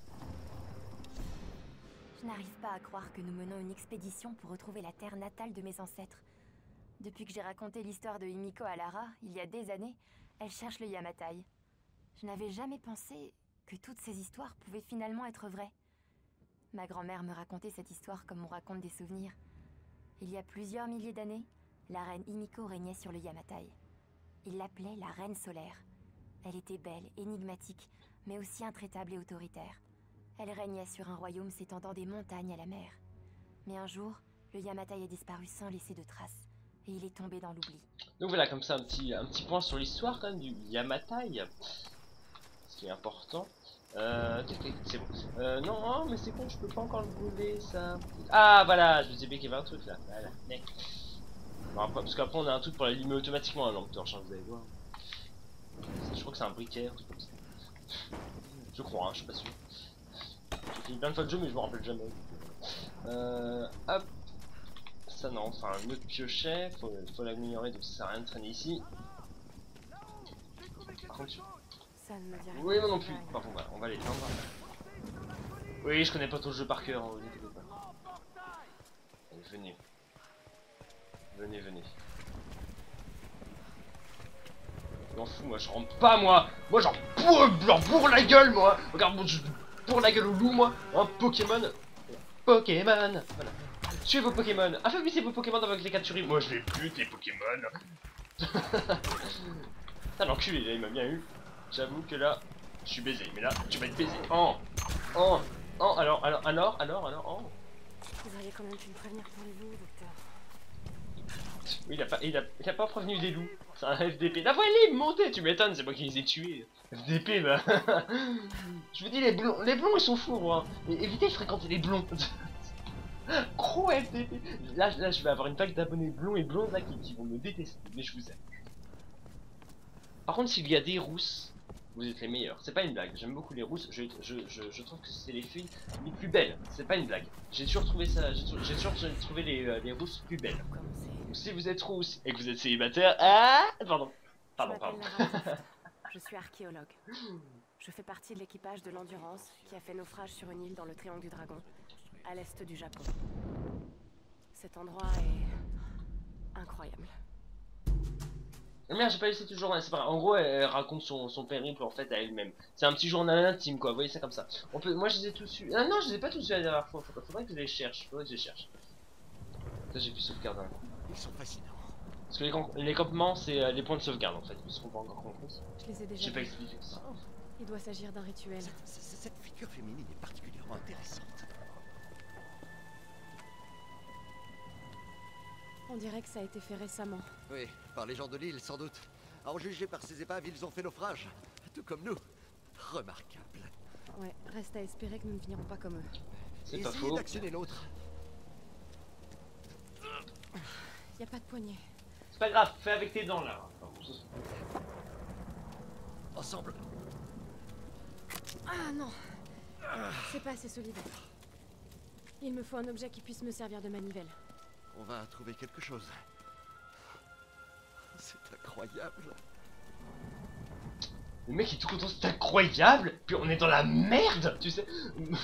S4: Je n'arrive pas à croire que nous menons une expédition pour retrouver la terre natale de mes ancêtres. Depuis que j'ai raconté l'histoire de Himiko à Lara, il y a des années, elle cherche le Yamatai. Je n'avais jamais pensé que toutes ces histoires pouvaient finalement être vraies. Ma grand-mère me racontait cette histoire comme on raconte des souvenirs. Il y a plusieurs milliers d'années, la reine Himiko régnait sur le Yamatai. Ils l'appelaient la reine solaire. Elle était belle, énigmatique, mais aussi intraitable et autoritaire. Elle régnait sur un royaume s'étendant des montagnes à la mer. Mais un jour, le Yamatai a disparu sans laisser de traces, et il est tombé dans l'oubli.
S1: Donc voilà, comme ça, un petit point sur l'histoire quand même du Yamatai. Ce qui est important. C'est bon. Non, mais c'est con, je peux pas encore le brûler ça. Ah voilà, je me disais bien qu'il y avait un truc là. Voilà, mec. Bon, parce qu'après on a un truc pour l'allumer automatiquement, un lampe torche, hein, vous allez voir. Je crois que c'est un briquet, un truc comme ça. Je crois, hein, je suis pas sûr. J'ai fini plein de fois le jeu, mais je me rappelle jamais. Hop. Ça non, enfin un autre piochet, faut l'améliorer, donc ça sert à rien de traîner ici. Par contre,
S2: Ça ne me dit rien.
S1: oui, moi non plus. Par contre, on va les prendre. Oui, je connais pas tout le jeu par cœur, hein, vous inquiétez pas. Allez, venez. Venez. Je m'en fous, moi, je rentre pas, moi. Moi, j'en bourre la gueule, moi. Regarde, moi, je bourre la gueule au loup, moi. Un Pokémon. Voilà. Tuez vos Pokémon. Affaiblissez vos Pokémon avec les capturer. Moi, je les bute, les Pokémon. Putain, l'enculé, là, il m'a bien eu. J'avoue que là, je suis baisé. Mais là, tu vas être baisé. Alors.
S2: Vous auriez quand même pu me prévenir pour les loups, docteur.
S1: Oui, il a pas prévenu des loups. C'est un FDP. La voyez, il me montait, tu m'étonnes, c'est moi qui les ai tués. FDP, bah. Je vous dis, les blonds ils sont fous, moi. Et évitez de fréquenter les blonds. Gros FDP. Là, je vais avoir une vague d'abonnés blonds et blondes là qui vont me détester. Mais je vous aime. Par contre, s'il y a des rousses, vous êtes les meilleurs. C'est pas une blague. J'aime beaucoup les rousses. Je trouve que c'est les filles les plus belles. C'est pas une blague. J'ai toujours trouvé ça. J'ai toujours trouvé les rousses plus belles. Donc, si vous êtes rousse et que vous êtes célibataire, pardon.
S2: Je m'appelle Lara. Je suis archéologue. Je fais partie de l'équipage de l'Endurance qui a fait naufrage sur une île dans le Triangle du Dragon, à l'est du Japon. Cet endroit est incroyable.
S1: Merde, j'ai pas laissé tout le journal, c'est pas grave. En gros, elle raconte son périple en fait à elle-même. C'est un petit journal intime quoi, vous voyez ça comme ça. Moi je les ai tous eu. Ah non, je les ai pas tous eu la dernière fois. Faudrait que je les cherche. Ça j'ai pu sauvegarder un coup.
S5: Ils sont fascinants.
S1: Parce que les campements, c'est les points de sauvegarde en fait. Parce qu'on pas encore compris.
S2: Je les ai déjà
S1: J'ai pas
S2: vus.
S1: expliqué ça.
S2: Il doit s'agir d'un rituel.
S5: Cette figure féminine est particulièrement intéressante.
S2: On dirait que ça a été fait récemment.
S5: Oui, par les gens de l'île, sans doute. À en juger par ces épaves, ils ont fait naufrage. Tout comme nous. Remarquable.
S2: Ouais, reste à espérer que nous ne finirons pas comme eux.
S1: C'est pas
S5: Essayez
S1: faux.
S5: d'actionner l'autre.
S2: Y a pas de poignée.
S1: C'est pas grave, fais avec tes dents là.
S5: Ensemble.
S2: Ah non, c'est pas assez solide. Il me faut un objet qui puisse me servir de manivelle.
S5: On va trouver quelque chose. C'est incroyable.
S1: Le mec est tout content, c'est incroyable. Puis on est dans la merde, tu sais.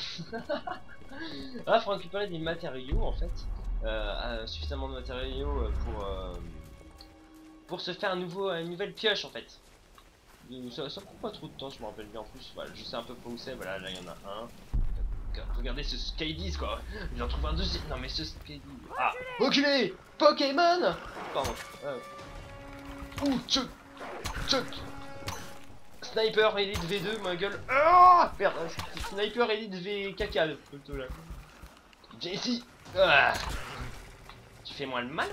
S1: Ah, faut récupérer des matériaux en fait. Suffisamment de matériaux pour se faire une nouvelle pioche en fait. Ça prend pas trop de temps, je me rappelle bien en plus. Voilà, je sais un peu pas où c'est. Voilà, là il y en a un. Regardez ce Skydiz quoi. Il en trouve un deuxième. Non mais ce Skydiz. Ah, reculez Pokémon. Pardon. Ouh, Chuck. Sniper Elite V2, ma gueule. Ah merde, Sniper Elite V caca plutôt là. Jessie. Ah. Tu fais moins le malin.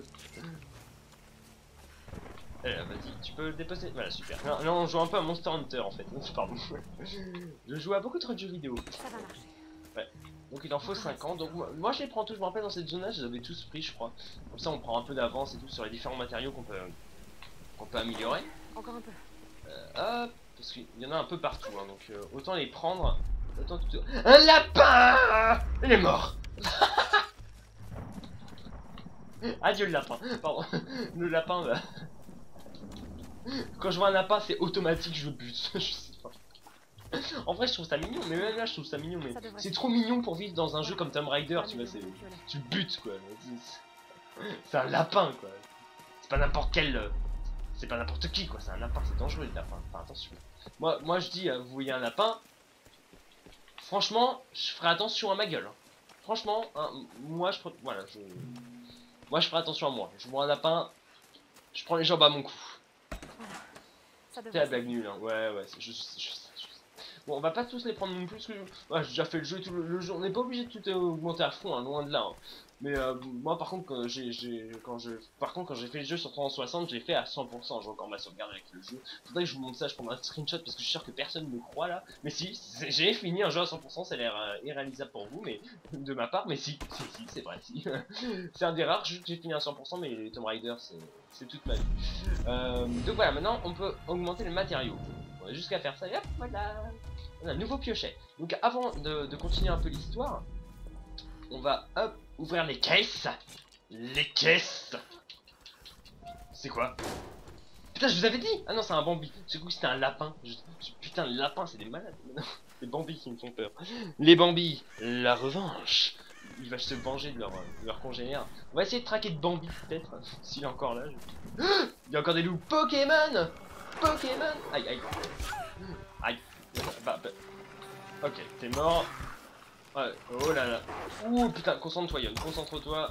S1: Vas-y, tu peux le déposer. Voilà, super. Non, on joue un peu à Monster Hunter en fait. Pardon. Je joue à beaucoup trop de jeux vidéo.
S2: Ça va marcher.
S1: Ouais. Donc il en faut 50. Donc moi je les prends tous. Je me rappelle dans cette zone là, je les avais tous pris, je crois. Comme ça, on prend un peu d'avance et tout sur les différents matériaux qu'on peut améliorer.
S2: Encore un peu.
S1: Hop, parce qu'il y en a un peu partout, hein, donc autant les prendre. Autant tout... Un lapin. Il est mort. Adieu le lapin. Pardon. Le lapin. Bah... Quand je vois un lapin, c'est automatique, je bute. Je sais pas. En vrai, je trouve ça mignon, mais même là, je trouve ça mignon. Mais c'est trop mignon pour vivre dans un jeu comme Tomb Raider, tu vois. Tu butes quoi. C'est un lapin quoi. C'est pas n'importe quel. C'est pas n'importe qui quoi. C'est un lapin, c'est dangereux le lapin. Enfin, attention. Moi, je dis, vous voyez un lapin. Franchement, je ferai attention à ma gueule. Franchement, hein, moi, je ferai attention à moi. Je vois un lapin, je prends les jambes à mon cou. C'est la blague nulle, hein. Ouais, je sais. Bon, on va pas tous les prendre non plus, parce que j'ai déjà fait le jeu, le jeu. On n'est pas obligé de tout augmenter à fond, hein, loin de là. Hein. Mais moi, par contre, quand j'ai fait le jeu sur 360, j'ai fait à 100%. J'ai encore ma sauvegarde avec le jeu. Faudrait que je vous montre ça, je prendrai un screenshot parce que je suis sûr que personne ne me croit là. Mais si, j'ai fini un jeu à 100%, ça a l'air irréalisable pour vous, mais de ma part, mais si, c'est vrai, si. C'est un des rares jeux que j'ai fini à 100%, mais Tomb Raider, c'est toute ma vie. Donc voilà, maintenant on peut augmenter les matériaux. On a jusqu'à faire ça, et hop, voilà. On a un nouveau piochet. Donc avant de continuer un peu l'histoire, on va hop ouvrir les caisses. Les caisses. C'est quoi? Putain, je vous avais dit. Ah non, c'est un Bambi. J'ai cru que c'était un lapin. Putain, les lapins, c'est des malades. Les Bambis qui me font peur. Les Bambis, la revanche. Il va se venger de leur congénère. On va essayer de traquer de Bambi peut-être. S'il est encore là. Il y a encore des loups. Pokémon. Aïe, aïe. Aïe. Bah. Ok, t'es mort. Ouais, oh là là. Ouh putain, concentre-toi Yon, concentre-toi.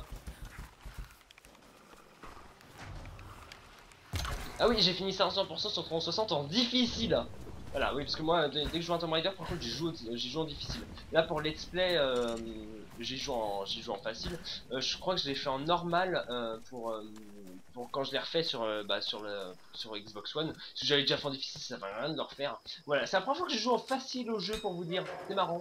S1: Ah oui, j'ai fini ça en 100% sur 360 en difficile. Voilà, oui, parce que moi, dès que je joue à Tomb Raider, par contre, j'ai joué en difficile. Là, pour Let's Play, j'ai joué en facile. Je crois que je l'ai fait en normal pour quand je l'ai refait sur Xbox One. Parce que j'avais déjà fait en difficile, ça va rien de le refaire. Voilà, c'est la première fois que je joue en facile au jeu pour vous dire. C'est marrant.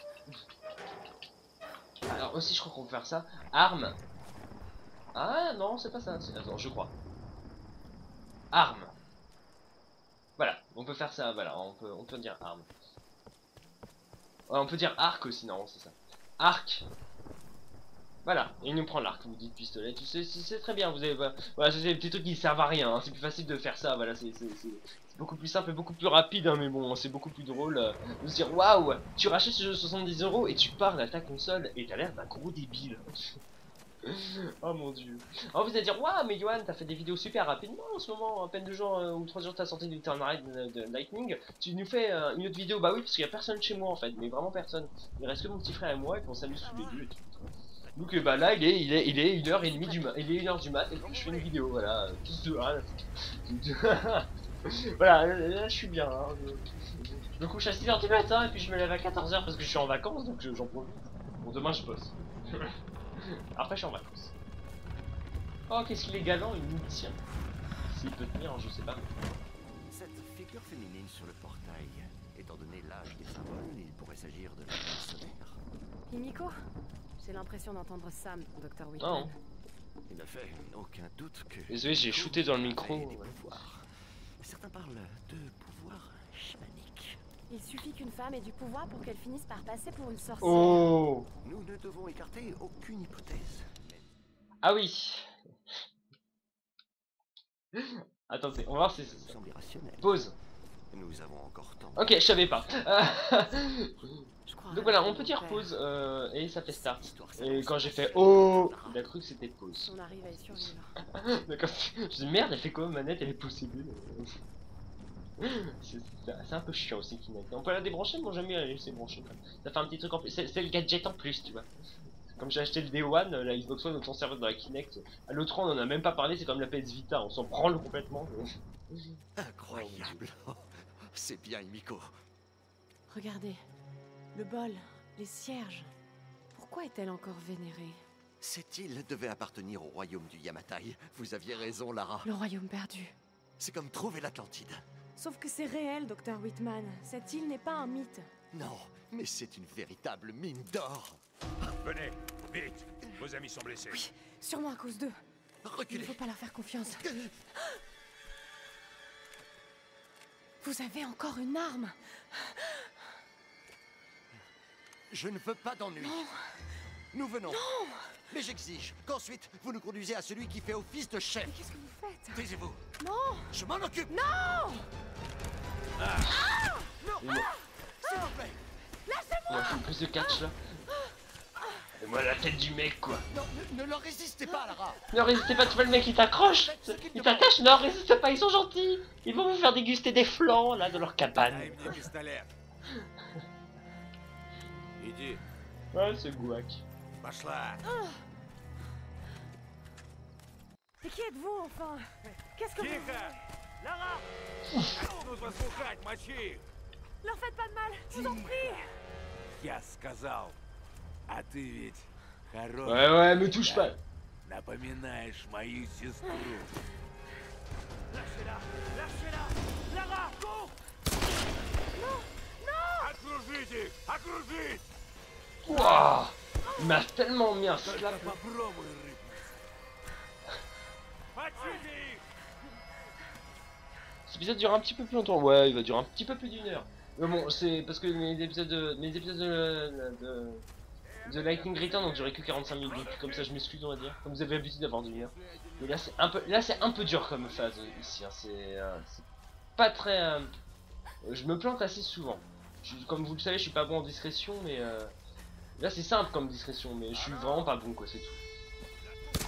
S1: Alors aussi, je crois qu'on peut faire ça. Arme. Ah non, c'est pas ça. Attends, je crois. Arme. Voilà, on peut faire ça. Voilà, on peut dire arme. Ouais, on peut dire arc aussi, non, c'est ça. Arc. Voilà, et il nous prend l'arc. Vous dites pistolet. C'est très bien. Vous avez, voilà, c'est des petits trucs qui servent à rien. Hein. C'est plus facile de faire ça. Voilà, c'est beaucoup plus simple et beaucoup plus rapide. Hein, mais bon, c'est beaucoup plus drôle de se dire waouh, tu rachètes ce jeu 70 € et tu parles à ta console et t'as l'air d'un gros débile. Oh mon dieu. Alors vous allez dire waouh, mais Yohan, t'as fait des vidéos super rapidement en ce moment. À peine 2 jours ou 3 jours t'as sorti du Turn de Lightning. Tu nous fais une autre vidéo. Bah oui, parce qu'il y a personne chez moi en fait, mais vraiment personne. Il reste que mon petit frère et moi et qu'on s'amuse tous les deux et tout. Donc bah là il est 1h30 du mat, il est 1h du mat et donc je fais une vidéo, voilà, tous deux. Voilà, là je suis bien. Hein. Je me couche à 6h du matin et puis je me lève à 14h parce que je suis en vacances, donc j'en profite. Bon, demain je bosse. Après je suis en vacances. Oh, qu'est-ce qu'il est galant, il nous tient. S'il peut tenir, je sais pas.
S5: Cette figure féminine sur le portail, étant donné l'âge des symboles, il pourrait s'agir de la reine solaire.
S2: Himiko, j'ai l'impression d'entendre Sam, Dr. Whitman.
S1: Non.
S5: Il ne fait aucun doute que...
S1: Désolé, j'ai shooté dans le micro.
S5: Des pouvoirs. Certains parlent de pouvoirs chamaniques.
S2: Il suffit qu'une femme ait du pouvoir pour qu'elle finisse par passer pour une sorcière.
S1: Oh.
S5: Nous ne devons écarter aucune hypothèse.
S1: Ah oui. Attendez, on va voir si c'est ça.
S5: Semble irrationnel.
S1: Pause.
S5: Nous avons encore temps.
S1: Ok, je savais pas.
S2: Je
S1: Donc voilà, on peut dire pause et ça fait start. Et quand j'ai fait oh, il a cru que c'était pause.
S2: On arrive à y survivre.
S1: D'accord. Je dis merde, elle fait quoi manette, elle est possédée. C'est un peu chiant aussi Kinect. On peut la débrancher, moi j'aime bien la laisser brancher. Ça fait un petit truc en plus. C'est le gadget en plus, tu vois. Comme j'ai acheté le Day One, la Xbox One autant servir dans la Kinect. À l'autre on en a même pas parlé, c'est comme la PS Vita, on s'en branle complètement.
S5: Incroyable. C'est bien, Himiko.
S2: Regardez, le bol, les cierges. Pourquoi est-elle encore vénérée?
S5: Cette île devait appartenir au royaume du Yamatai. Vous aviez raison, Lara.
S2: Le royaume perdu.
S5: C'est comme trouver l'Atlantide.
S2: Sauf que c'est réel, Dr. Whitman. Cette île n'est pas un mythe.
S5: Non, mais c'est une véritable mine d'or.
S10: Venez, vite. Vos amis sont blessés.
S2: Oui, sûrement à cause d'eux. Il
S5: Reculez.
S2: ne faut pas leur faire confiance. Vous avez encore une arme.
S5: Je ne veux pas d'ennui. Nous venons.
S2: Non.
S5: Mais j'exige qu'ensuite, vous nous conduisez à celui qui fait office de chef.
S2: Mais qu'est-ce que vous faites?
S5: Taisez-vous.
S2: Non.
S5: Je m'en occupe.
S2: Non.
S5: Non. S'il vous plaît.
S1: On a fait plus de catch là. Et voilà la tête du mec quoi.
S5: Non, ne leur résistez pas, Lara.
S1: Ne résistez pas, tu vois le mec il t'accroche. Il t'attache, non résiste pas, ils sont gentils. Ils vont vous faire déguster des flancs là de leur cabane.
S7: Иди.
S1: Ouais, c'est gouac.
S7: Пошла.
S2: Et qui êtes-vous enfin? Qu'est-ce que vous...
S7: Lara! Нужно слухать, мочи их!
S2: Leur faites pas de mal, je vous en prie.
S7: Я сказал. А ты ведь хороший.
S1: Ouais, me touche pas.
S7: Напоминаешь мою сестру.
S2: Non,
S7: Окружите! Окружить!
S1: Wouah, il m'a tellement mis un slap.
S7: Только попробуй рыпнуть. Мочите их!
S1: Cet épisode dure un petit peu plus longtemps. Ouais, il va durer un petit peu plus d'une heure. Mais bon, c'est parce que mes épisodes de Lightning Return ont duré que 45 minutes. Donc comme ça, je m'excuse, on va dire. Comme vous avez l'habitude d'avoir d'une heure. Mais là, c'est un peu dur comme phase ici. Hein. C'est pas très. Je me plante assez souvent. Comme vous le savez, je suis pas bon en discrétion, mais là c'est simple comme discrétion, mais je suis vraiment pas bon quoi, c'est tout.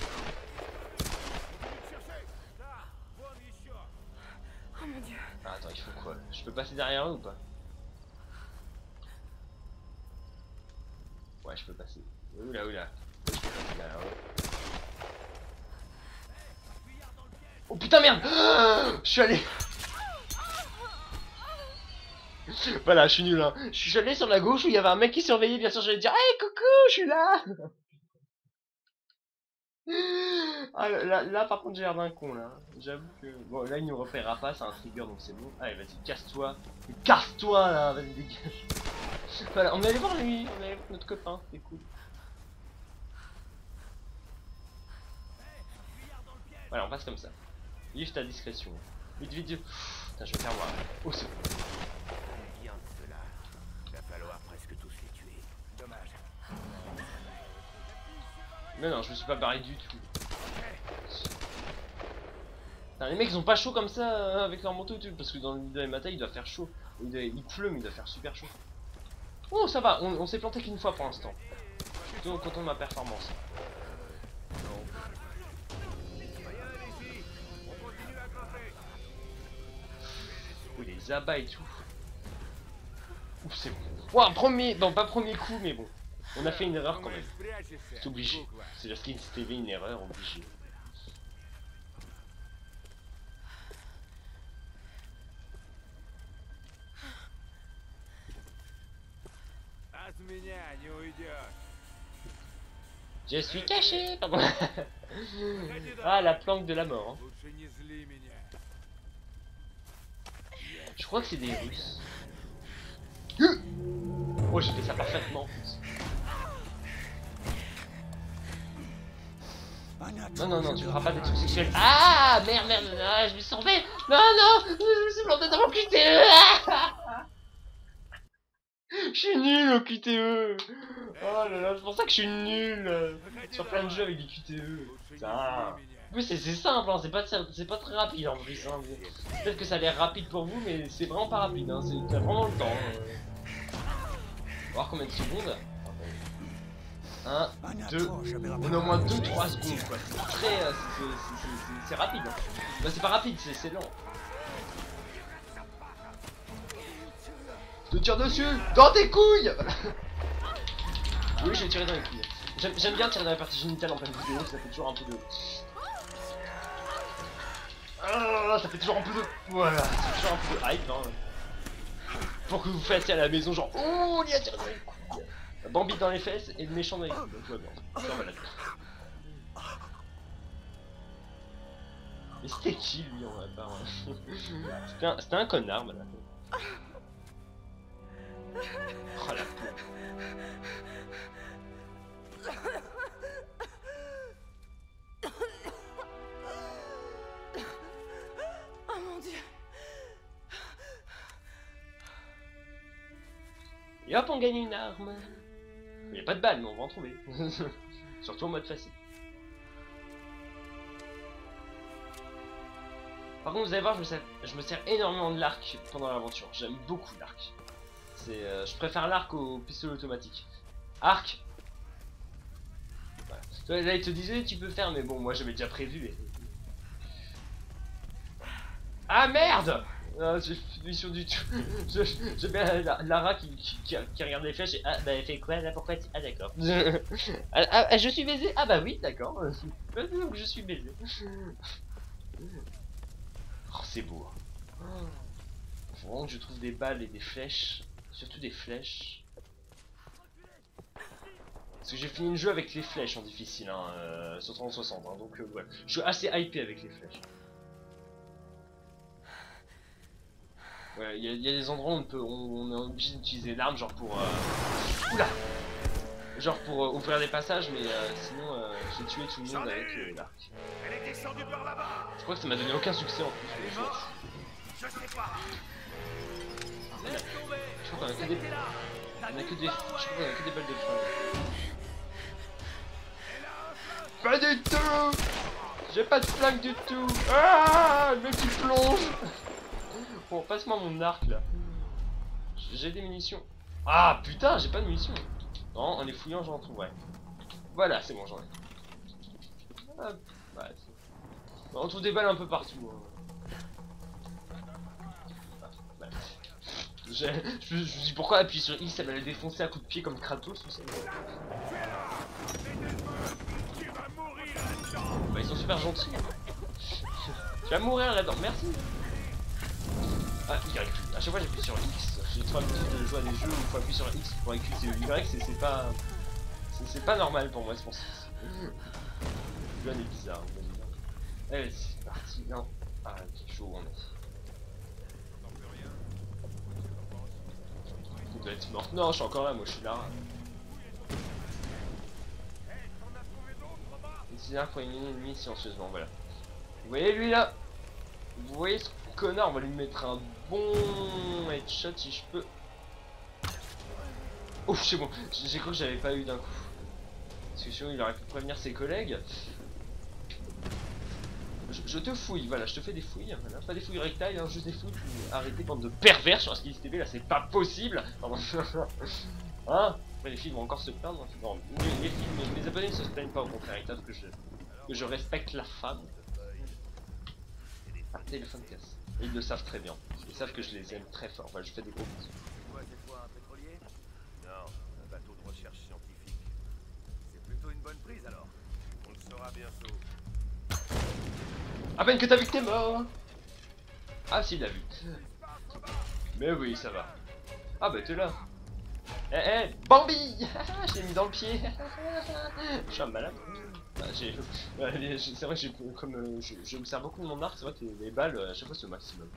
S2: Oh mon dieu.
S1: Ah, attends, il faut quoi? Je peux passer derrière eux ou pas? Ouais, je peux passer. Oula, oula. Je peux passer derrière eux. Oh putain, merde! Je suis allé. Voilà, je suis nul hein. Je suis allé sur la gauche où il y avait un mec qui surveillait, bien sûr j'allais dire hey coucou, je suis là. Ah, là par contre j'ai l'air d'un con là. J'avoue que... Bon là il nous repérera pas, c'est un trigger donc c'est bon. Allez vas-y, casse-toi. Casse-toi là, vas-y dégage. Voilà, on allait voir lui, on allait voir notre copain, c'était cool. Voilà, on passe comme ça. Vive ta discrétion. Vite, vite, vite. Putain, je vais faire voir. Oh c'est bon.
S5: Bien de cela. Il va falloir presque tous les tuer. Dommage.
S1: Mais non, je me suis pas barré du tout. Putain, les mecs ils ont pas chaud comme ça avec leur manteau et tout, parce que dans le vidéo matin il doit faire chaud. Il pleut mais il doit faire super chaud. Oh ça va, on s'est planté qu'une fois pour l'instant. Plutôt content de ma performance. Oh les abats et tout. Ouf c'est bon. Ouah, premier, bon pas premier coup mais bon. On a fait une erreur quand même. C'est obligé. C'est la Skins TV, une erreur obligée. Je suis caché. Pardon. Ah, la planque de la mort. Hein.
S7: Лучше не зли меня.
S1: Je crois que c'est des Russes. Oh, j'ai fait ça parfaitement. Non, non, non, tu feras pas des trucs sexuels. Ah, merde, merde, je me suis sauvé. Non, non, je me suis planté dans mon QTE. Je suis nul au QTE. Oh là là, c'est pour ça que je suis nul sur plein de jeux avec des QTE. Putain. En plus, c'est simple, hein, c'est pas très rapide en plus. Hein. Peut-être que ça a l'air rapide pour vous, mais c'est vraiment pas rapide. Hein. C'est vraiment le temps. On va voir combien de secondes. 1, 2, on a au moins 2-3 secondes quoi. C'est très. C'est rapide. Hein. Bah, c'est pas rapide, c'est lent. Je te tire dessus! Dans tes couilles! Oui, j'ai tiré dans les couilles. J'aime bien tirer dans la partie génitale en pleine vidéo, ça fait toujours un peu de... Ah, ça fait toujours un peu de... Voilà, ça fait toujours un peu de hype, hein. Pour que vous fassiez à la maison, genre... Oh, il a tiré dans les couilles! Bambi dans les fesses et le méchant dans les couilles, donc tout va bien. C'est malade. Mais c'était qui, lui, en vrai, part, C'était un connard, malade. Oh la pauvre.
S2: Oh mon Dieu.
S1: Et hop, on gagne une arme. Il n'y a pas de balles, mais on va en trouver. Surtout en mode facile. Par contre, vous allez voir, je me sers énormément de l'arc pendant l'aventure. J'aime beaucoup l'arc. Je préfère l'arc au pistolet automatique. Arc. Voilà. Là il te disait tu peux faire mais bon moi j'avais déjà prévu et... Ah merde. J'ai plus de mission du tout. J'ai bien Lara qui regarde les flèches et ah bah elle fait quoi là pourquoi ah d'accord. Je suis baisé. Ah bah oui d'accord. Je suis baisé. Oh c'est beau. Faut vraiment que je trouve des balles et des flèches. Surtout des flèches. Parce que j'ai fini le jeu avec les flèches en difficile hein, sur 360 hein, donc voilà. Je suis assez hypé avec les flèches. Ouais, il y a des endroits où on est obligé d'utiliser l'arme genre pour... Oula. Genre pour ouvrir des passages mais sinon j'ai tué tout le monde avec l'arc. Je crois que ça m'a donné aucun succès en plus. Mais je sais pas. Je crois qu'on a que des... On a que des... Je crois qu'on a que des balles de flingue. Pas du tout. J'ai pas de flingue du tout. Ah, le mec qui plonge. Bon, passe-moi mon arc là. J'ai des munitions. Ah putain, j'ai pas de munitions. Non, en les fouillant j'en trouverai. Voilà, c'est bon, j'en ai. Ah, ouais, on trouve des balles un peu partout. Je me dis pourquoi appuyer sur X, ça va le défoncer à coups de pied comme Kratos ou ça. Bah ils sont super gentils. Tu vas mourir là-dedans, merci. Ah, Y. À chaque fois j'appuie sur X. J'ai trop l'habitude de jouer à des jeux où il faut appuyer sur X pour X et Y, c'est pas normal pour moi, c'est pour ça. Le jeu est bizarre. Allez, c'est parti. Non. Ah, c'est chaud, on est. Il doit être mort. Non, je suis encore là, moi je suis là. Itinéraire pour éliminer l'ennemi silencieusement, voilà. Vous voyez lui là? Vous voyez ce connard? On va lui mettre un bon headshot si je peux. Ouf, c'est bon. J'ai cru que j'avais pas eu d'un coup. Parce que sinon il aurait pu prévenir ses collègues. Je te fouille, voilà, je te fais des fouilles, voilà. Pas des fouilles rectales, hein, juste des fouilles. Arrêtez, bande de pervers sur Skills TV, là c'est pas possible. Hein? Après les filles vont encore se plaindre. Bon, les filles, mes abonnés ne se plaignent pas, au contraire, ils savent que je respecte la femme. Ah, téléphone casse. Et ils le savent très bien. Ils savent que je les aime très fort. Enfin, je fais des gros bisous.
S5: Quoi, cette fois un pétrolier? Non, un bateau de recherche scientifique. C'est plutôt une bonne prise alors. On le saura bientôt.
S1: À peine que t'as vu que t'es mort. Ah si, il l'a vu. Mais oui, ça va. Ah bah t'es là. Bambi. J'ai mis dans le pied. Je suis un malade. C'est vrai que j'ai comme je me sers beaucoup de mon arc, c'est vrai que les balles à chaque fois c'est au maximum.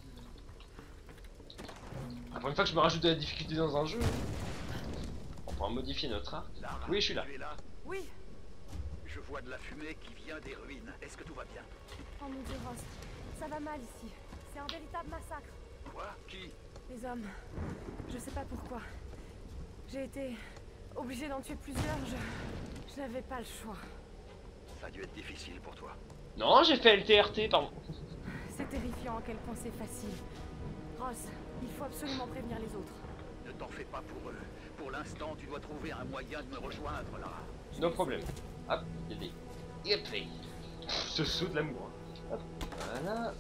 S1: Après une fois que je me rajoute de la difficulté dans un jeu, on pourra modifier notre arc.
S9: Lara,
S1: Oui, je suis là.
S9: tu es là?
S6: Oui.
S9: Je vois de la fumée qui vient des ruines. Est-ce que tout va bien?
S2: Oh mon dieu, Ross, ça va mal ici. C'est un véritable massacre.
S9: Quoi? Qui?
S2: Les hommes, je sais pas pourquoi. J'ai été obligée d'en tuer plusieurs, je n'avais pas le choix.
S9: Ça a dû être difficile pour toi.
S1: Non, j'ai fait LTRT, pardon.
S2: C'est terrifiant à quel point c'est facile. Ross, il faut absolument prévenir les autres.
S9: Ne t'en fais pas pour eux. Pour l'instant, tu dois trouver un moyen de me rejoindre, Lara.
S1: No problème. Hop, il y a des épées. Ce saut de l'amour. Hop, voilà.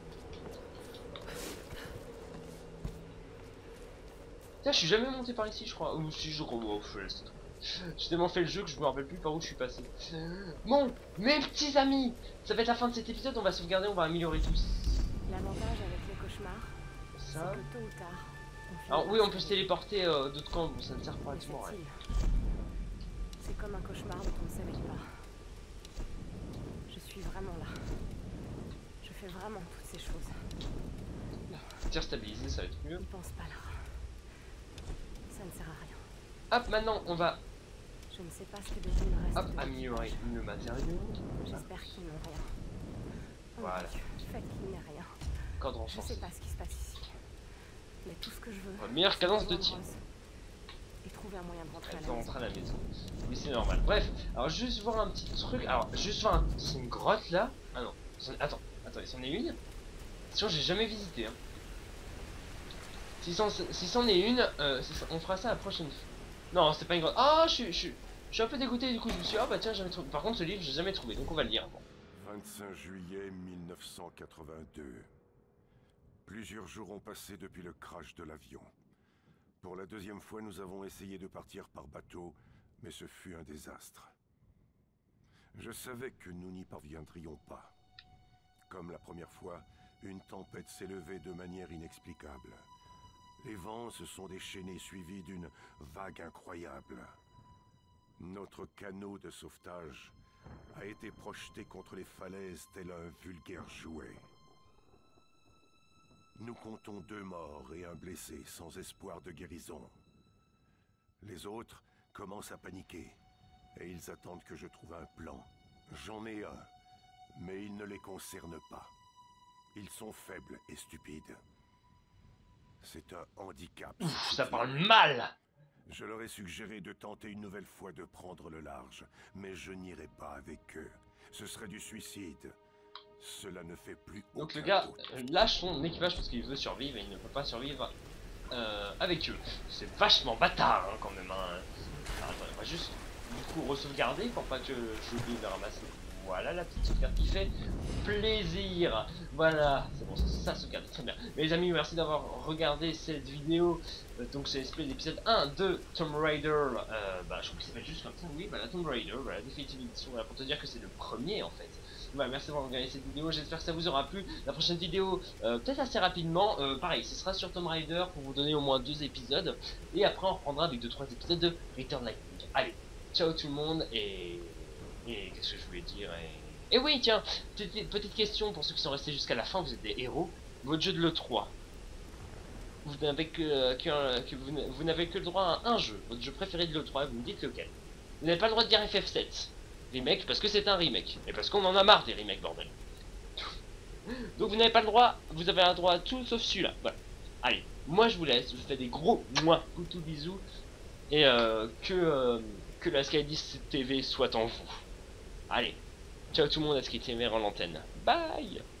S1: Tiens, je suis jamais monté par ici, je crois. Ou si je crois. J'ai tellement fait le jeu que je me rappelle plus par où je suis passé. Bon, mes petits amis, ça va être la fin de cet épisode. On va sauvegarder, on va améliorer tous.
S2: L'avantage avec les cauchemars,
S1: Ça.
S2: c'est que tôt ou tard.
S1: Alors oui, on peut se téléporter d'autres camps, ça ne sert pratiquement à rien.
S2: C'est comme un cauchemar dont on ne s'éveille pas. Je suis vraiment là. Je fais vraiment toutes ces choses.
S1: Tir stabilisé, ça va être mieux.
S2: Ne pense pas là. Ça ne sert à rien.
S1: Hop, maintenant on va
S2: Je ne sais pas ce que devient le reste.
S1: hop,
S2: de
S1: améliorer le matériau.
S2: J'espère qu'ils n'ont rien. Oh
S1: Voilà.
S2: mon Dieu, faites qu'il n'y ait rien.
S1: Corde
S2: Je
S1: renforcée.
S2: sais pas ce qui se passe ici. Mais tout ce que je veux.
S1: Meilleure cadence de
S2: c'est
S1: tir.
S2: rejoindre Ross et trouver un moyen de rentrer à
S1: Elle
S2: la
S1: peut
S2: maison.
S1: rentrer à la maison. Oui, c'est normal. Bref, alors juste voir un petit truc. Alors, juste voir c'est une grotte là. Ah non, attends, il s'en est une. Sinon, j'ai jamais visité. Hein. Si c'en est une, on fera ça la prochaine fois. Non, c'est pas une grotte. Ah, je suis un peu dégoûté du coup. Je me suis dit, oh bah tiens, jamais trouvé. Par contre, ce livre, j'ai jamais trouvé, donc on va le lire. Bon.
S10: 25 juillet 1982. Plusieurs jours ont passé depuis le crash de l'avion. Pour la deuxième fois, nous avons essayé de partir par bateau, mais ce fut un désastre. Je savais que nous n'y parviendrions pas. Comme la première fois, une tempête s'est levée de manière inexplicable. Les vents se sont déchaînés suivis d'une vague incroyable. Notre canot de sauvetage a été projeté contre les falaises tel un vulgaire jouet. Nous comptons 2 morts et un blessé sans espoir de guérison. Les autres commencent à paniquer et ils attendent que je trouve un plan. J'en ai un, mais il ne les concerne pas. Ils sont faibles et stupides. C'est un handicap.
S1: Ouf, ça parle mal.
S10: Je leur ai suggéré de tenter une nouvelle fois de prendre le large, mais je n'irai pas avec eux. Ce serait du suicide. Cela ne fait plus aucun
S1: Donc le gars
S10: doute.
S1: lâche son équipage parce qu'il veut survivre et il ne peut pas survivre avec eux. C'est vachement bâtard hein, quand même. Hein. Alors, attends, on va juste du coup re-sauvegarder pour pas que j'oublie de ramasser. Voilà la petite sauvegarde qui fait plaisir. Voilà, c'est bon, ça sauvegarde très bien. Mais les amis, merci d'avoir regardé cette vidéo. Donc c'est l'espèce d'épisode 1 de Tomb Raider. Bah je crois que ça s'appelle juste comme ça, oui, voilà Tomb Raider, voilà, Definitive Edition, voilà, pour te dire que c'est le premier en fait. Voilà, merci d'avoir regardé cette vidéo, j'espère que ça vous aura plu. La prochaine vidéo, peut-être assez rapidement, pareil, ce sera sur Tomb Raider pour vous donner au moins 2 épisodes. Et après on reprendra avec 2-3 épisodes de Return Lightning. Allez, ciao tout le monde et qu'est-ce que je voulais dire et oui tiens, petite question pour ceux qui sont restés jusqu'à la fin, vous êtes des héros. Votre jeu de l'E3, vous n'avez vous n'avez que le droit à un jeu, votre jeu préféré de l'E3, vous me dites lequel. Vous n'avez pas le droit de dire FF7 remake parce que c'est un remake et parce qu'on en a marre des remakes, bordel. Donc vous n'avez pas le droit, vous avez un droit à tout sauf celui-là. Voilà. Allez, moi je vous laisse, je vous fais des gros coucou bisous et que la Sky10 TV soit en vous. Allez, ciao tout le monde, à Sky TV rend l'antenne. Bye.